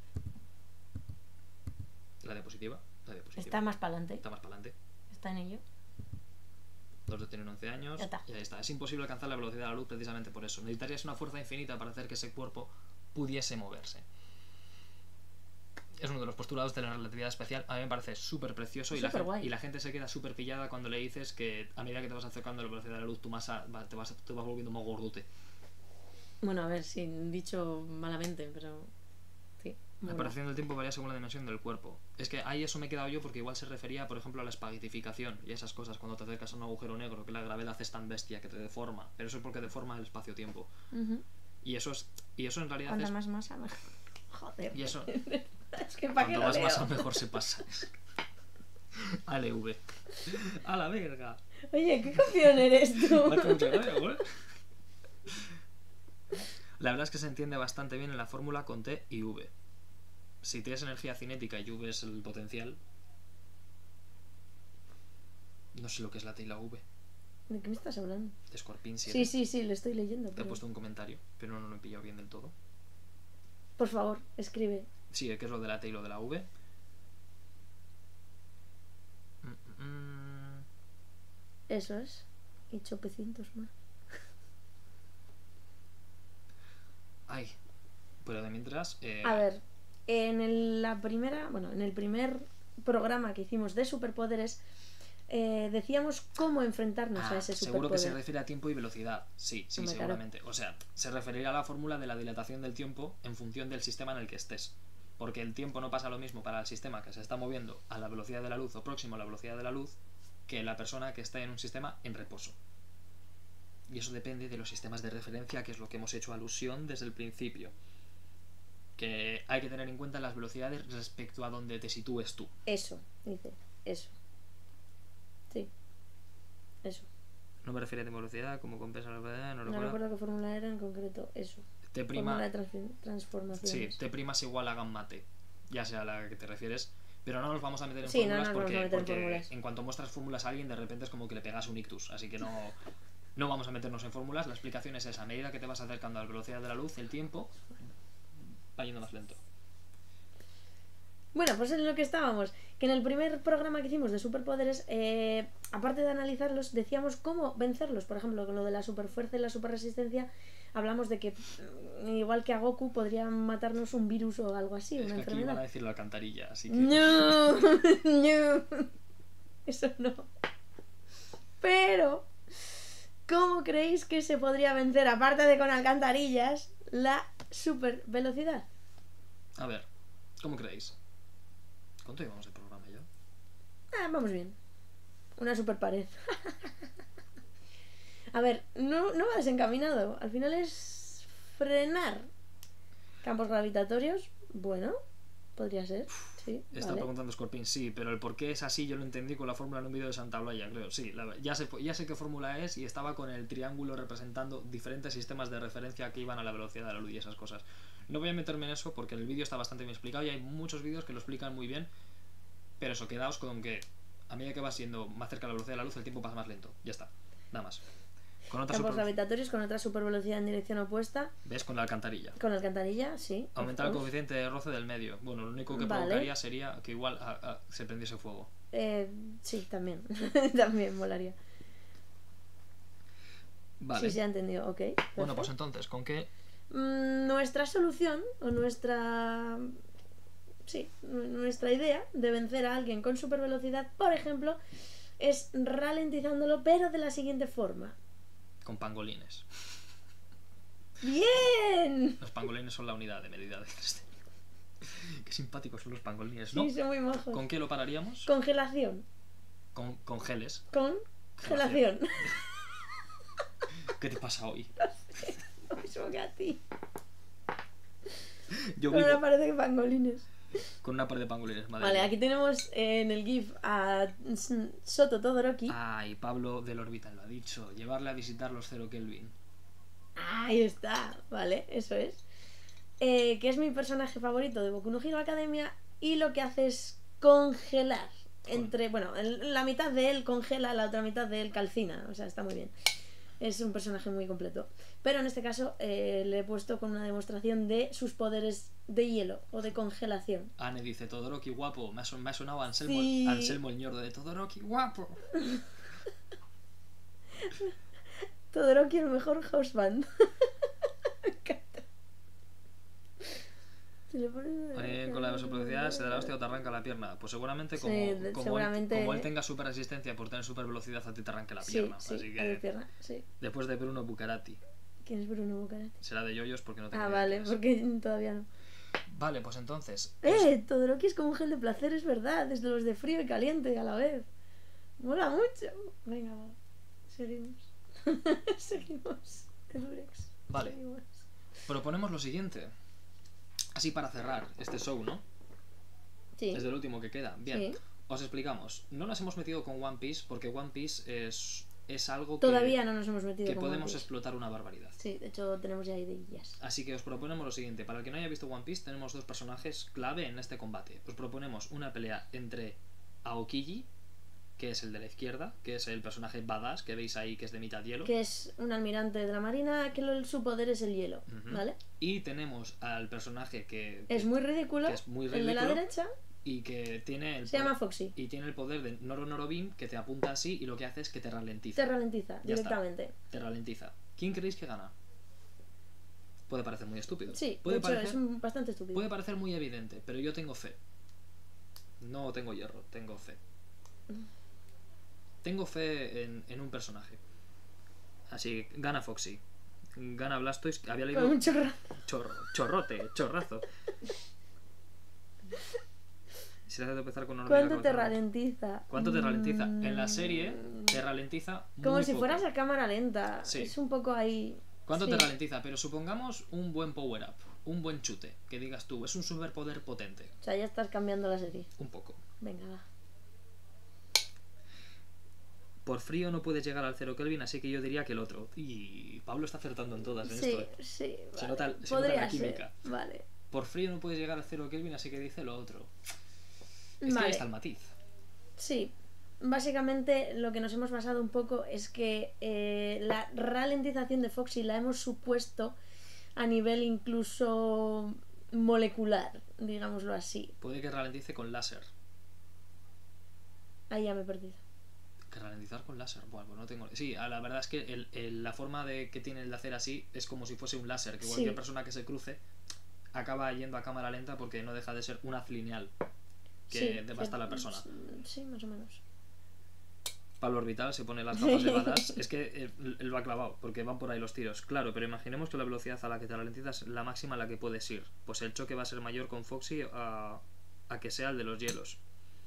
La diapositiva.
Está más para adelante. Está en ello.
2 de tener 11 años. Y ahí está. Es imposible alcanzar la velocidad de la luz precisamente por eso. Necesitarías una fuerza infinita para hacer que ese cuerpo pudiese moverse. Es uno de los postulados de la relatividad especial. A mí me parece súper precioso y la gente se queda súper pillada cuando le dices que a medida que te vas acercando a la velocidad de la luz, tu masa te vas volviendo más gordote.
Bueno, a ver, sí, dicho malamente, pero... Sí.
La percepción del tiempo varía según la dimensión del cuerpo. Es que ahí eso me he quedado yo porque igual se refería, por ejemplo, a la espaguetificación y esas cosas cuando te acercas a un agujero negro, que la gravedad es tan bestia que te deforma. Pero eso es porque deforma el espacio-tiempo. Y eso en realidad
Cuanta más masa, mejor. Joder.
Y eso...
Es que para qué
cuanto
lo
más
leo.
masa mejor se pasa. ALV. A la verga.
Oye, ¿qué campeón eres tú?
Me hace mucha gracia, güey. La verdad es que se entiende bastante bien en la fórmula con T y V. Si T es energía cinética y V es el potencial... No sé lo que es la T y la V.
¿De qué me estás hablando?
De Scorpion 7.
Sí, lo estoy leyendo.
Te he puesto un comentario, pero no lo he pillado bien del todo.
Por favor, escribe.
Sí, que es lo de la T y lo de la V.
Eso es. Y chopecientos más.
Ay, pero de mientras...
A ver, en el primer programa que hicimos de superpoderes, decíamos cómo enfrentarnos a ese superpoder.
Seguro que se refiere a tiempo y velocidad. Sí,
Hombre,
seguramente.
claro.
O sea, se referirá a la fórmula de la dilatación del tiempo en función del sistema en el que estés. Porque el tiempo no pasa lo mismo para el sistema que se está moviendo a la velocidad de la luz o próximo a la velocidad de la luz que la persona que está en un sistema en reposo. Y eso depende de los sistemas de referencia, que es lo que hemos hecho alusión desde el principio. que hay que tener en cuenta las velocidades respecto a donde te sitúes tú.
Eso, dice. Eso. Sí. Eso.
No me refiero a tiempo de velocidad, cómo compensa la velocidad,
No recuerdo qué fórmula era en concreto. Eso.
T',
Fórmula de transformaciones.
sí, T' es igual a gamma T, ya sea a la que te refieres. Pero no nos vamos a meter en
Sí, no
fórmulas
nos vamos a meter en
porque
fórmulas.
en cuanto muestras fórmulas a alguien, de repente es como que le pegas un ictus. Así que no vamos a meternos en fórmulas. La explicación es esa. A medida que te vas acercando a la velocidad de la luz, el tiempo va yendo más lento.
Bueno, pues en lo que estábamos, que en el primer programa que hicimos de superpoderes, aparte de analizarlos, decíamos cómo vencerlos. Por ejemplo, con lo de la superfuerza y la superresistencia, hablamos de que igual que a Goku podría matarnos un virus o algo así,
Es
una
que aquí
enfermedad.
van a decir la alcantarilla, así que...
No, no, eso no. Pero, ¿cómo creéis que se podría vencer, aparte de con alcantarillas, la super velocidad?
A ver, ¿cómo creéis? ¿Cuánto llevamos de programa ya?
Vamos bien. Una super pared. A ver, no va desencaminado. Al final es frenar campos gravitatorios. Bueno, podría ser. Sí,
Está
vale.
preguntando Scorpion, sí, pero el por qué es así yo lo entendí con la fórmula en un vídeo de Santa Blaya, creo. Sí, ya sé qué fórmula es y estaba con el triángulo representando diferentes sistemas de referencia que iban a la velocidad de la luz y esas cosas. No voy a meterme en eso porque el vídeo está bastante bien explicado y hay muchos vídeos que lo explican muy bien. Pero eso, quedaos con que a medida que va siendo más cerca de la velocidad de la luz, el tiempo pasa más lento. Ya está, nada más. Con otra
Campos gravitatorios con otra super velocidad en dirección opuesta.
¿Ves? Con la alcantarilla.
Con la alcantarilla, sí.
Aumentar el coeficiente de roce del medio. Bueno, lo único que provocaría sería que igual se prendiese fuego.
Sí, también. También molaría.
Vale.
Sí, se ha entendido, ok. Perfecto.
Bueno, pues entonces, ¿con qué?
Nuestra solución o nuestra... Sí, nuestra idea de vencer a alguien con super velocidad, por ejemplo, es ralentizándolo, pero de la siguiente forma.
Con pangolines.
¡Bien!
Los pangolines son la unidad de medida de este. Qué simpáticos son los pangolines, ¿no?
Sí, son muy majos.
¿Con qué lo pararíamos?
Congelación.
Con geles.
Congelación.
¿Qué te pasa hoy?
Lo mismo que a ti.
Yo
Con
vivo
una pared de pangolines.
con una par de pangolines, madre
Vale,
mía.
aquí tenemos en el GIF a Soto Todoroki.
Ay, Pablo del Orbital lo ha dicho. Llevarle a visitar los 0 Kelvin.
Ahí está, vale, eso es. Que es mi personaje favorito de Boku no Hero Academia. Y lo que hace es congelar. Bueno, la mitad de él congela, la otra mitad de él calcina. O sea, está muy bien. Es un personaje muy completo. Pero en este caso le he puesto con una demostración de sus poderes de hielo o de congelación.
Anne dice, Todoroki guapo. Me ha sonado Anselmo,
Sí.
Anselmo el ñordo de Todoroki guapo.
Todoroki, el mejor house band. Me encanta. Si le pones
Con la supervelocidad se da la hostia o te arranca la pierna. Pues seguramente como,
Sí,
como,
seguramente...
como él tenga super resistencia por tener super velocidad, a ti te arranque la
Sí,
pierna.
sí,
Así
a mi
que
pierna, sí.
después de Bruno Bucarati.
¿Quién es Bruno Bucarati?
Será de yoyos porque no tengo
Ah,
idea
vale,
quién es.
porque todavía no.
Vale, pues entonces.
Todoroki es como un gel de placer, es verdad. Desde los de frío y caliente a la vez. Mola mucho. Venga, va. Seguimos. Seguimos. Edurex.
Vale.
Seguimos.
Proponemos lo siguiente. Así para cerrar este show, ¿no?
Sí.
Es el último que queda. Bien.
Sí.
Os explicamos. No nos hemos metido con One Piece porque One Piece es algo
Todavía no nos hemos metido
que
con
podemos
One Piece.
explotar una barbaridad.
Sí, de hecho tenemos ya ideas.
Así que os proponemos lo siguiente. Para el que no haya visto One Piece, tenemos dos personajes clave en este combate. Os proponemos una pelea entre Aokiji, que es el de la izquierda, que es el personaje badass que veis ahí, que es de mitad hielo.
Que es un almirante de la marina que su poder es el hielo,
Ujú.
¿vale?
Y tenemos al personaje que
Es muy ridículo.
que es muy
El de la
ridículo.
derecha
y que tiene el
se llama
poder-
Foxy.
y tiene el poder de Noro Noro Beam, que te apunta así y lo que hace es que te ralentiza.
Te ralentiza
Ya está.
directamente.
Te ralentiza. ¿Quién creéis que gana? Puede parecer muy estúpido.
Sí,
puede
de hecho
parecer,
bastante estúpido.
puede parecer muy evidente, pero yo tengo fe. No tengo hierro, tengo fe. Tengo fe en un personaje. Así, gana Foxy. Gana Blastoise. Había leído
Con un chorro.
chorrazo. Si le hace tropezar con una
¿Cuánto
hormiga
te
con-
ralentiza?
¿Cuánto te ralentiza? En la serie te ralentiza
Como
muy
si
poco.
fueras a cámara lenta.
Sí.
Es un poco ahí.
¿Cuánto
Sí.
te ralentiza? Pero supongamos un buen power up. un buen chute, que digas tú, es un superpoder potente.
O sea, ya estás cambiando la serie.
Un poco.
Venga, va.
Por frío no puedes llegar al 0 Kelvin, así que yo diría que el otro. Y Pablo está acertando en todas en
Sí,
esto.
sí.
Se
Vale.
nota la química.
Vale.
Por frío no puedes llegar al 0 Kelvin, así que dice lo otro. Es que
Vale.
ahí está el matiz.
Sí. Básicamente lo que nos hemos basado un poco es que la ralentización de Foxy la hemos supuesto a nivel incluso molecular, digámoslo así.
Puede que ralentice con láser.
Ahí ya me he perdido.
Que ralentizar con láser. Bueno, pues no tengo. Sí, la verdad es que la forma que tiene el de hacer así es como si fuese un láser. Que cualquier persona que se cruce acaba yendo a cámara lenta porque no deja de ser un haz lineal que devasta a la persona.
Sí, más o menos.
Pablo Orbital se pone las gafas de balas. Es que él va clavado, porque van por ahí los tiros. Claro, pero imaginemos que la velocidad a la que te ralentizas es la máxima a la que puedes ir. Pues el choque va a ser mayor con Foxy a que sea el de los hielos.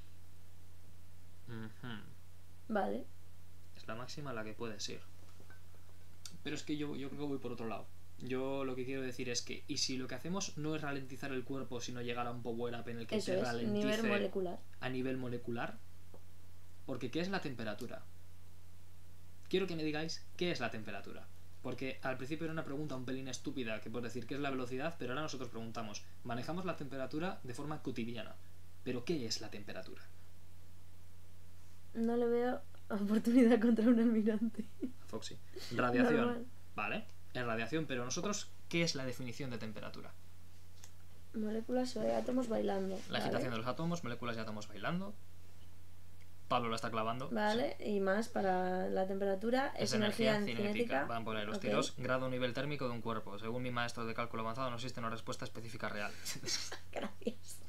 Vale.
Es la máxima a la que puedes ir. Pero es que yo creo que voy por otro lado. Yo lo que quiero decir es que, ¿y si lo que hacemos no es ralentizar el cuerpo, sino llegar a un power up en el que
Eso
te
es,
ralentice
nivel molecular.
a nivel molecular? Porque ¿qué es la temperatura? Quiero que me digáis qué es la temperatura. Porque al principio era una pregunta un pelín estúpida, que por decir qué es la velocidad, pero ahora nosotros preguntamos, manejamos la temperatura de forma cotidiana. Pero ¿qué es la temperatura?
No le veo oportunidad contra un almirante.
Foxy. Radiación.
Normal.
Vale, es radiación, pero nosotros, ¿qué es la definición de temperatura?
Moléculas o átomos bailando.
La agitación de los átomos, moléculas y átomos bailando. Pablo la está clavando.
Vale, sí. Y más para la temperatura es energía cinética.
Van por ahí los tiros. Grado o nivel térmico de un cuerpo. Según mi maestro de cálculo avanzado, no existe una respuesta específica real.
Gracias.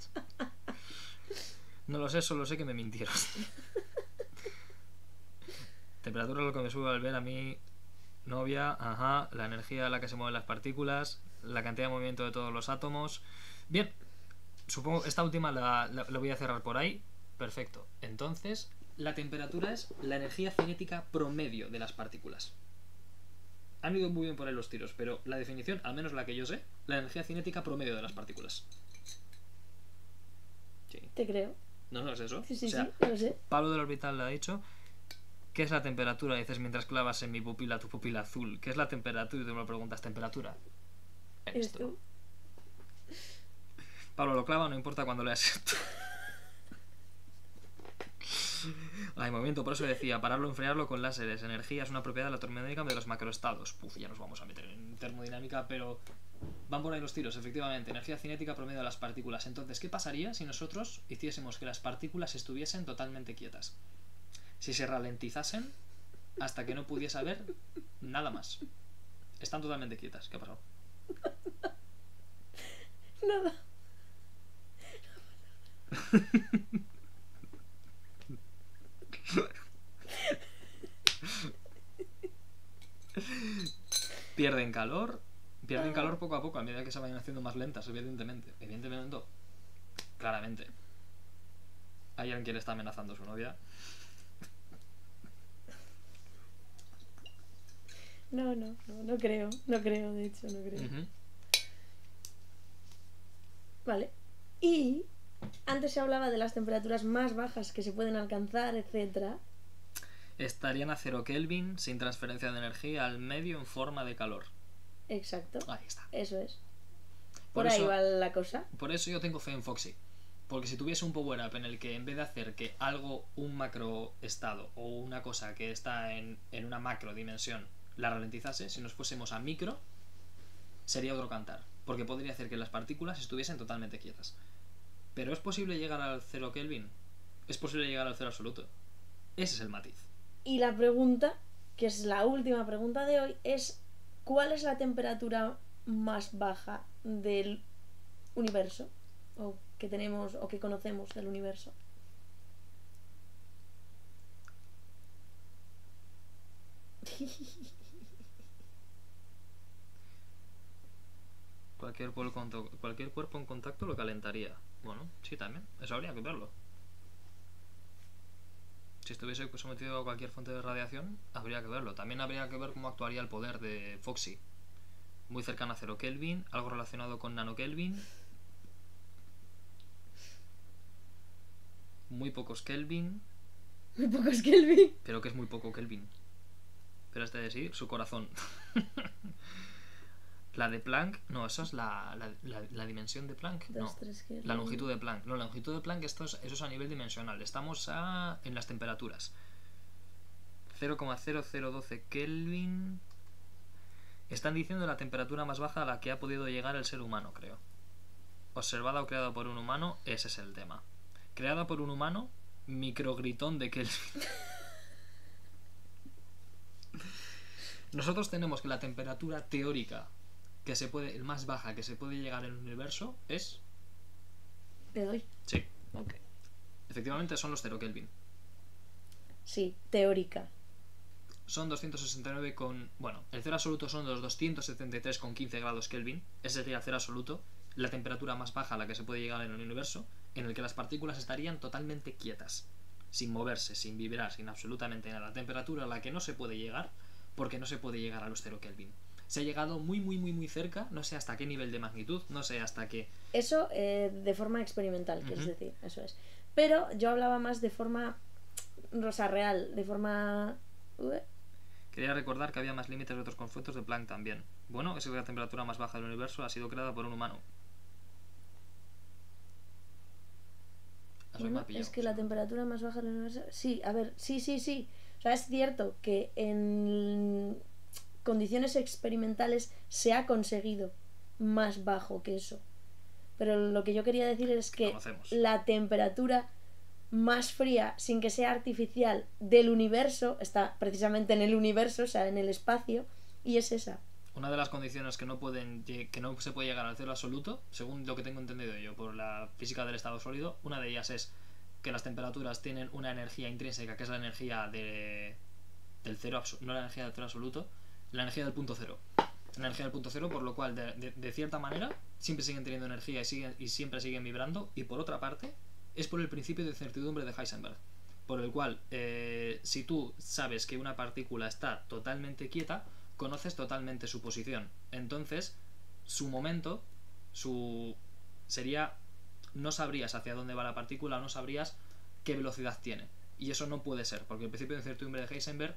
No lo sé, solo sé que me mintieron. Temperatura es lo que me sube al ver a mi novia. Ajá. La energía a la que se mueven las partículas. La cantidad de movimiento de todos los átomos. Bien. Supongo esta última la voy a cerrar por ahí. Perfecto. Entonces, la temperatura es la energía cinética promedio de las partículas. Han ido muy bien por ahí los tiros, pero la definición, al menos la que yo sé, la energía cinética promedio de las partículas. Sí.
Te creo.
No es eso.
Sí,
o sea,
sí, lo sé.
Pablo del Orbital le ha dicho. ¿Qué es la temperatura? Dices mientras clavas en mi pupila tu pupila azul. ¿Qué es la temperatura? Y tú me lo preguntas, ¿temperatura?
¿Eres tú?
Pablo lo clava, no importa cuando leas esto. Hay movimiento, por eso decía, pararlo, enfriarlo con láseres. Energía es una propiedad de la termodinámica de los macroestados. Ya nos vamos a meter en termodinámica, pero van por ahí los tiros, efectivamente. Energía cinética promedio de las partículas. Entonces, ¿qué pasaría si nosotros hiciésemos que las partículas estuviesen totalmente quietas? Si se ralentizasen hasta que no pudiese haber nada más. Están totalmente quietas. ¿Qué ha pasado?
Nada.
Pierden calor poco a poco a medida que se vayan haciendo más lentas, evidentemente, no, claramente. Hay alguien que le está amenazando a su novia.
No creo, de hecho, no creo. Vale. Y antes se hablaba de las temperaturas más bajas que se pueden alcanzar, etcétera.
Estarían a 0 Kelvin sin transferencia de energía al medio en forma de calor.
Exacto.
Ahí está.
Eso es. Por ahí va la cosa.
Por eso yo tengo fe en Foxy. Porque si tuviese un power up en el que en vez de hacer que algo, un macro estado o una cosa que está en una macro dimensión la ralentizase, si nos fuésemos a micro, sería otro cantar. Porque podría hacer que las partículas estuviesen totalmente quietas. Pero ¿es posible llegar al 0 Kelvin? ¿Es posible llegar al 0 absoluto? Ese es el matiz.
Y la pregunta, que es la última pregunta de hoy, es ¿cuál es la temperatura más baja del universo? O que tenemos, o que conocemos del universo.
Cualquier cuerpo en contacto lo calentaría. Bueno, sí, también. Eso habría que verlo. Si estuviese sometido a cualquier fuente de radiación, habría que verlo. También habría que ver cómo actuaría el poder de Foxy. muy cercana a 0 Kelvin, algo relacionado con nanokelvin, muy pocos Kelvin,
Muy pocos Kelvin.
pero que es muy poco Kelvin. Pero este de sí, su corazón. La de Planck, no, eso es la dimensión de Planck. No,
2, 3 Kelvin.
la longitud de Planck. No, la longitud de Planck, eso es a nivel dimensional. Estamos en las temperaturas. 0,0012 Kelvin. Están diciendo la temperatura más baja a la que ha podido llegar el ser humano, creo. Observada o creada por un humano, ese es el tema. Creada por un humano, microgritón de Kelvin. Nosotros tenemos que la temperatura teórica que se puede, el más baja que se puede llegar en el universo es...
¿Te doy?
Sí,
Ok.
efectivamente son los 0 Kelvin.
Sí, teórica.
Son 269 con... Bueno, el cero absoluto son los 273,15 grados Kelvin. Ese sería el cero absoluto. La temperatura más baja a la que se puede llegar en el universo, en el que las partículas estarían totalmente quietas, sin moverse, sin vibrar, sin absolutamente nada. La temperatura a la que no se puede llegar, porque no se puede llegar a los 0 Kelvin. Se ha llegado muy cerca, no sé hasta qué nivel de magnitud, no sé hasta qué...
Eso de forma experimental, quieres decir, eso es. Pero yo hablaba más de forma, o sea, real, de forma...
Quería recordar que había más límites de otros conceptos de Planck también. Bueno, es que la temperatura más baja del universo ha sido creada por un humano.
Bueno, es que la temperatura más baja del universo... Sí, a ver, sí. O sea, es cierto que en condiciones experimentales se ha conseguido más bajo que eso. Pero lo que yo quería decir es que la temperatura más fría, sin que sea artificial, del universo, está precisamente en el universo, o sea, en el espacio, y es esa.
Una de las condiciones que no se puede llegar al cero absoluto, según lo que tengo entendido yo por la física del estado sólido, una de ellas es que las temperaturas tienen una energía intrínseca, que es la energía del cero, no la energía del cero absoluto, la energía del punto cero. La energía del punto cero, por lo cual, de cierta manera, siempre siguen teniendo energía y siempre siguen vibrando. Y por otra parte, es por el principio de incertidumbre de Heisenberg, por el cual, si tú sabes que una partícula está totalmente quieta, conoces totalmente su posición. Entonces, su momento, sería... No sabrías hacia dónde va la partícula, no sabrías qué velocidad tiene. Y eso no puede ser, porque el principio de incertidumbre de Heisenberg,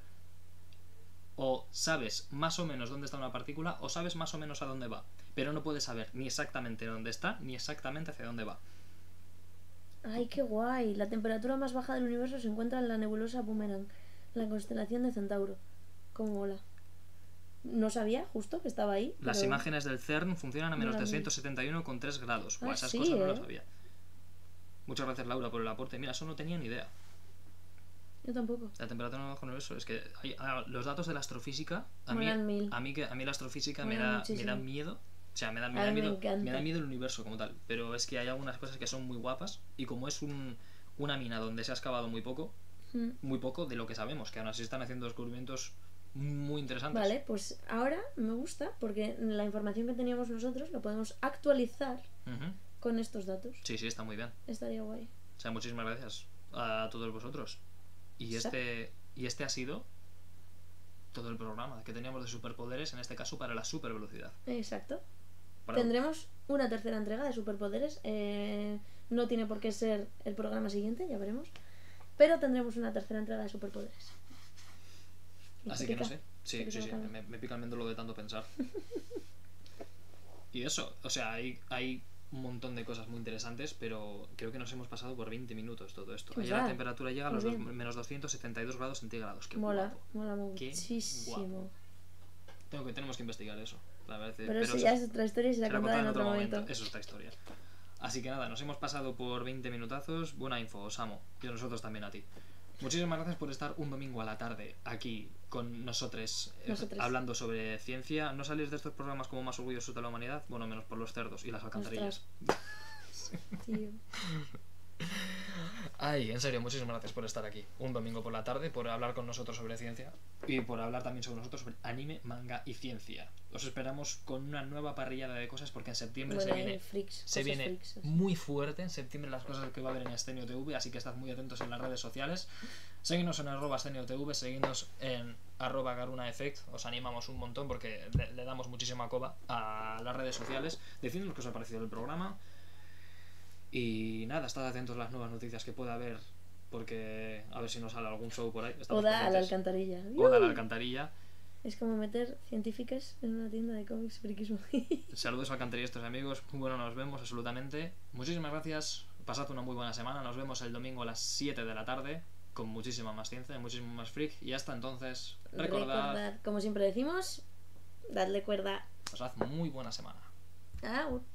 o sabes más o menos dónde está una partícula, o sabes más o menos a dónde va, pero no puedes saber ni exactamente dónde está, ni exactamente hacia dónde va.
¡Ay, qué guay! La temperatura más baja del universo se encuentra en la nebulosa Boomerang, la constelación de Centauro. ¿Cómo mola? No sabía justo que estaba ahí.
Las
pero...
imágenes del CERN funcionan a menos 371,3 grados. Buah, esas cosas no las sabía. Muchas gracias, Laura, por el aporte. Mira, eso no tenía ni idea.
Yo tampoco.
La temperatura bajo el universo. Es que los datos de la astrofísica, a mí la astrofísica me da miedo. O sea, me da miedo el universo como tal. Pero es que hay algunas cosas que son muy guapas. Y como es una mina donde se ha excavado muy poco de lo que sabemos, que aún así están haciendo descubrimientos muy interesantes.
Vale, pues ahora me gusta porque la información que teníamos nosotros la podemos actualizar con estos datos.
Sí, está muy bien.
Estaría guay.
O sea, muchísimas gracias a todos vosotros. Y este ha sido todo el programa que teníamos de superpoderes, en este caso para la supervelocidad.
Exacto. Tendremos una tercera entrega de superpoderes. No tiene por qué ser el programa siguiente, ya veremos. Pero tendremos una tercera entrega de superpoderes.
Así que no sé. Sí. Me pica el méndolo de tanto pensar. Y eso, o sea, hay un montón de cosas muy interesantes, pero creo que nos hemos pasado por 20 minutos todo esto. Ayer la temperatura llega a los menos 272 grados centígrados. Qué
mola
Qué
muchísimo.
guapo. Tenemos que investigar eso.
Pero eso ya es otra historia y será contada en otro momento.
Eso es otra historia. Así que nada, nos hemos pasado por 20 minutazos. Buena info, os amo. Y a nosotros también a ti. Muchísimas gracias por estar un domingo a la tarde aquí con nosotros. Hablando sobre ciencia. ¿No salís de estos programas como más orgullosos de la humanidad? Bueno, menos por los cerdos y las alcantarillas.
Tío.
Ay, en serio, muchísimas gracias por estar aquí un domingo por la tarde, por hablar con nosotros sobre ciencia y por hablar también sobre nosotros sobre anime, manga y ciencia. Os esperamos con una nueva parrillada de cosas porque en septiembre se viene muy fuerte. En septiembre las cosas que va a haber en Estenio TV, así que estad muy atentos en las redes sociales. Seguidnos en @ScenioTV, seguidnos en @GarunaEffect. Os animamos un montón porque le damos muchísima coba a las redes sociales. Decidnos qué os ha parecido el programa. Y nada, estad atentos a las nuevas noticias que pueda haber, porque a ver si nos sale algún show por ahí. Estamos
Oda a la
pendientes.
alcantarilla.
Oda a la alcantarilla.
Es como meter científicas en una tienda de cómics friquismo.
Saludos a alcantarillistas, amigos. Bueno, nos vemos absolutamente. Muchísimas gracias. Pasad una muy buena semana. Nos vemos el domingo a las 7 de la tarde con muchísima más ciencia, muchísimo más freak. Y hasta entonces, recordad,
Como siempre decimos, dadle cuerda.
pasad muy buena semana.
Au.